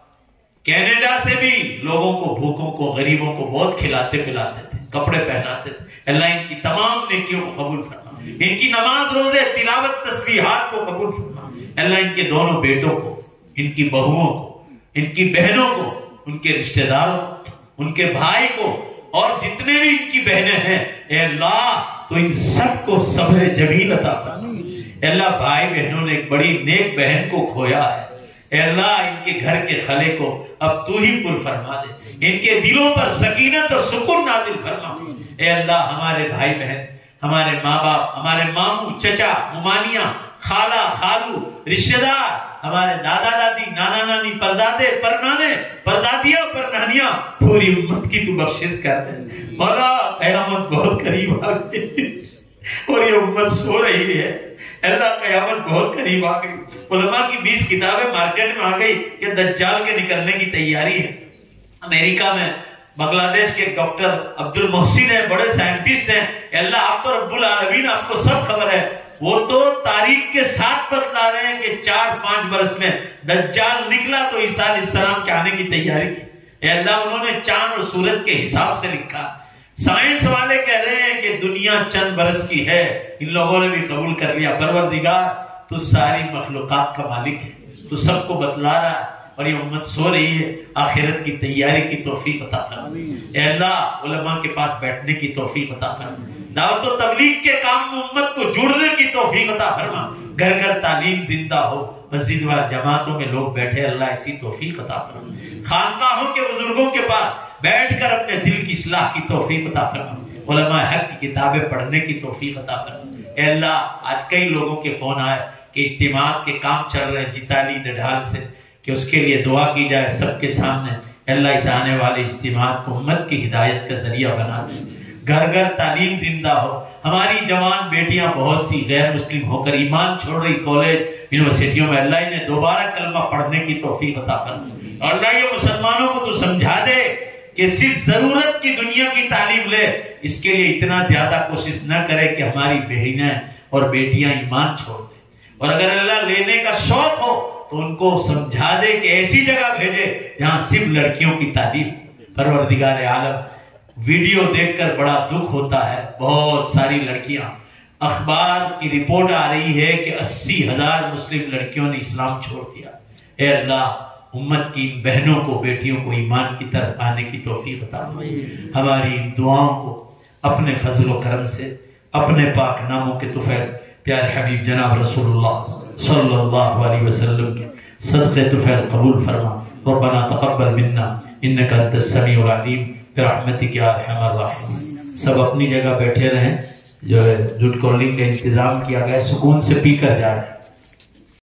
کینیڈا سے بھی لوگوں کو بھوکوں کو غریبوں کو بہت کھلاتے پلاتے تھے کپڑے پہناتے تھے اللہ ان کی تمام نیکیوں کو قبول فرما ان کی نماز روزے تلاوت تسبیحات کو قبول فرما اللہ ان کے دونوں بیٹوں کو ان کی بہوؤں کو ان کی بہنوں کو ان کے رشتہ داروں کو ان کے بھائی کو اور جتنے بھی ان کی بہنیں ہیں اے اللہ تو ان سب کو صبر جمیل عطا فرما اے اللہ بھائی بہنوں نے ایک بڑی نیک بہن کو کھویا ہے، اے اللہ ان کے گھر کے خلے کو اب تو ہی پر فرما دے، ان کے دلوں پر سکینت اور سکون نازل فرما۔ اے اللہ ہمارے بھائی بہن، ہمارے ماں باپ، ہمارے ماموں چچا ممانیاں، خالہ خالو، رشتہ دار، ہمارے دادا دادی، نانا نانی، پردادے پرنانے، پردادیاں پرنانیاں، پوری امت کی تو بخشش کر دے مولا۔ قیامت بہت قریب آ گئی اور یہ امت سو رہی ہے، اللہ قیامت بہت قریب آ گئی۔ علماء کی بیس کتابیں مارکیٹ میں آ گئی کہ دجال کے نکلنے کی تیاری ہے۔ امریکہ میں بنگلہ دیش کے ڈاکٹر عبد المحسن ہیں، بڑے سائنٹسٹ ہیں، اللہ آپ تو رب العالمین، آپ کو سب خبر ہے، وہ تو تاریخ کے ساتھ بتلا رہے ہیں کہ چار پانچ برس میں دجال نکلا تو عیسیٰ علیہ السلام کے آنے کی تیاری کی۔ اے اللہ انہوں نے چاند اور سورج کے حساب سے لکھا، سائنس والے کہہ رہے ہیں کہ دنیا چند برس کی ہے، ان لوگوں نے بھی قبول کر لیا۔ پروردگار تو ساری مخلوقات کا مالک ہے، تو سب کو بتلا رہا ہے اور یہ امت سو رہی ہے، آخرت کی تیاری کی توفیق عطا فرما۔ اے اللہ علماء کے پاس بیٹھنے کی توفیق عطا فرما، دعوت و تبلیغ کے کام میں امت کو جڑنے کی توفیق عطا فرما، گھر گھر تعلیم زندہ ہو، مسجد و جماعتوں میں لوگ بیٹھے، اللہ اسی توفیق عطا فرما۔ خانقاہوں کے بزرگوں کے پاس بیٹھ کر اپنے دل کی اصلاح کی توفیق عطا فرما، علماء حق کی کتابیں پڑھنے کی توفیق عطا فرما۔ اے اللہ آج کئی لوگوں کے فون آئے کہ اجتماعات کے کام چل رہے ہیں جتالی ڈڈھال سے، کہ اس کے لیے دعا کی جائے سب کے سامنے۔ اللہ اس آنے والے اجتماعات کو امت کی ہدایت کا ذریعہ بنا دے، گھر گھر تعلیم زندہ ہو۔ ہماری جوان بیٹیاں بہت سی غیر مسلم ہو کر ایمان چھوڑ رہی کالج یونیورسٹیوں میں، اللہ انہیں دوبارہ کلمہ پڑھنے کی توفیق عطا فرما۔ اور اللہ یہ مسلمانوں کو تو سمجھا دے کہ صرف ضرورت کی دنیا کی تعلیم لے، اس کے لیے اتنا زیادہ کوشش نہ کرے کہ ہماری بہنیں اور بیٹیاں ایمان چھوڑ دیں، اور اگر اللہ لینے کا شوق ہو تو ان کو سمجھا دے کہ ایسی جگہ بھیجے جہاں صرف لڑکیوں کی تعلیم۔ پروردگار عالم ویڈیو دیکھ کر بڑا دکھ ہوتا ہے، بہت ساری لڑکیاں، اخبار کی رپورٹ آ رہی ہے کہ اسی ہزار مسلم لڑکیوں نے اسلام چھوڑ دیا۔ اے اللہ امت کی بہنوں کو، بیٹیوں کو ایمان کی طرف آنے کی توفیق عطا فرما۔ ہماری دعاؤں کو اپنے فضل و کرم سے، اپنے پاک ناموں کے طفیل پیارے حبیب جناب رسول اللہ صلی اللہ علیہ وسلم کے صدقے طفیل قبول فرما۔ ربنا تقبل منا انک انت السمیع العلیم برحمتک یا ارحم الراحمین۔ سب اپنی جگہ بیٹھے رہیں، جو ہے جوٹ کولنگ کا انتظام کیا گیا، سکون سے پی کر جائیں۔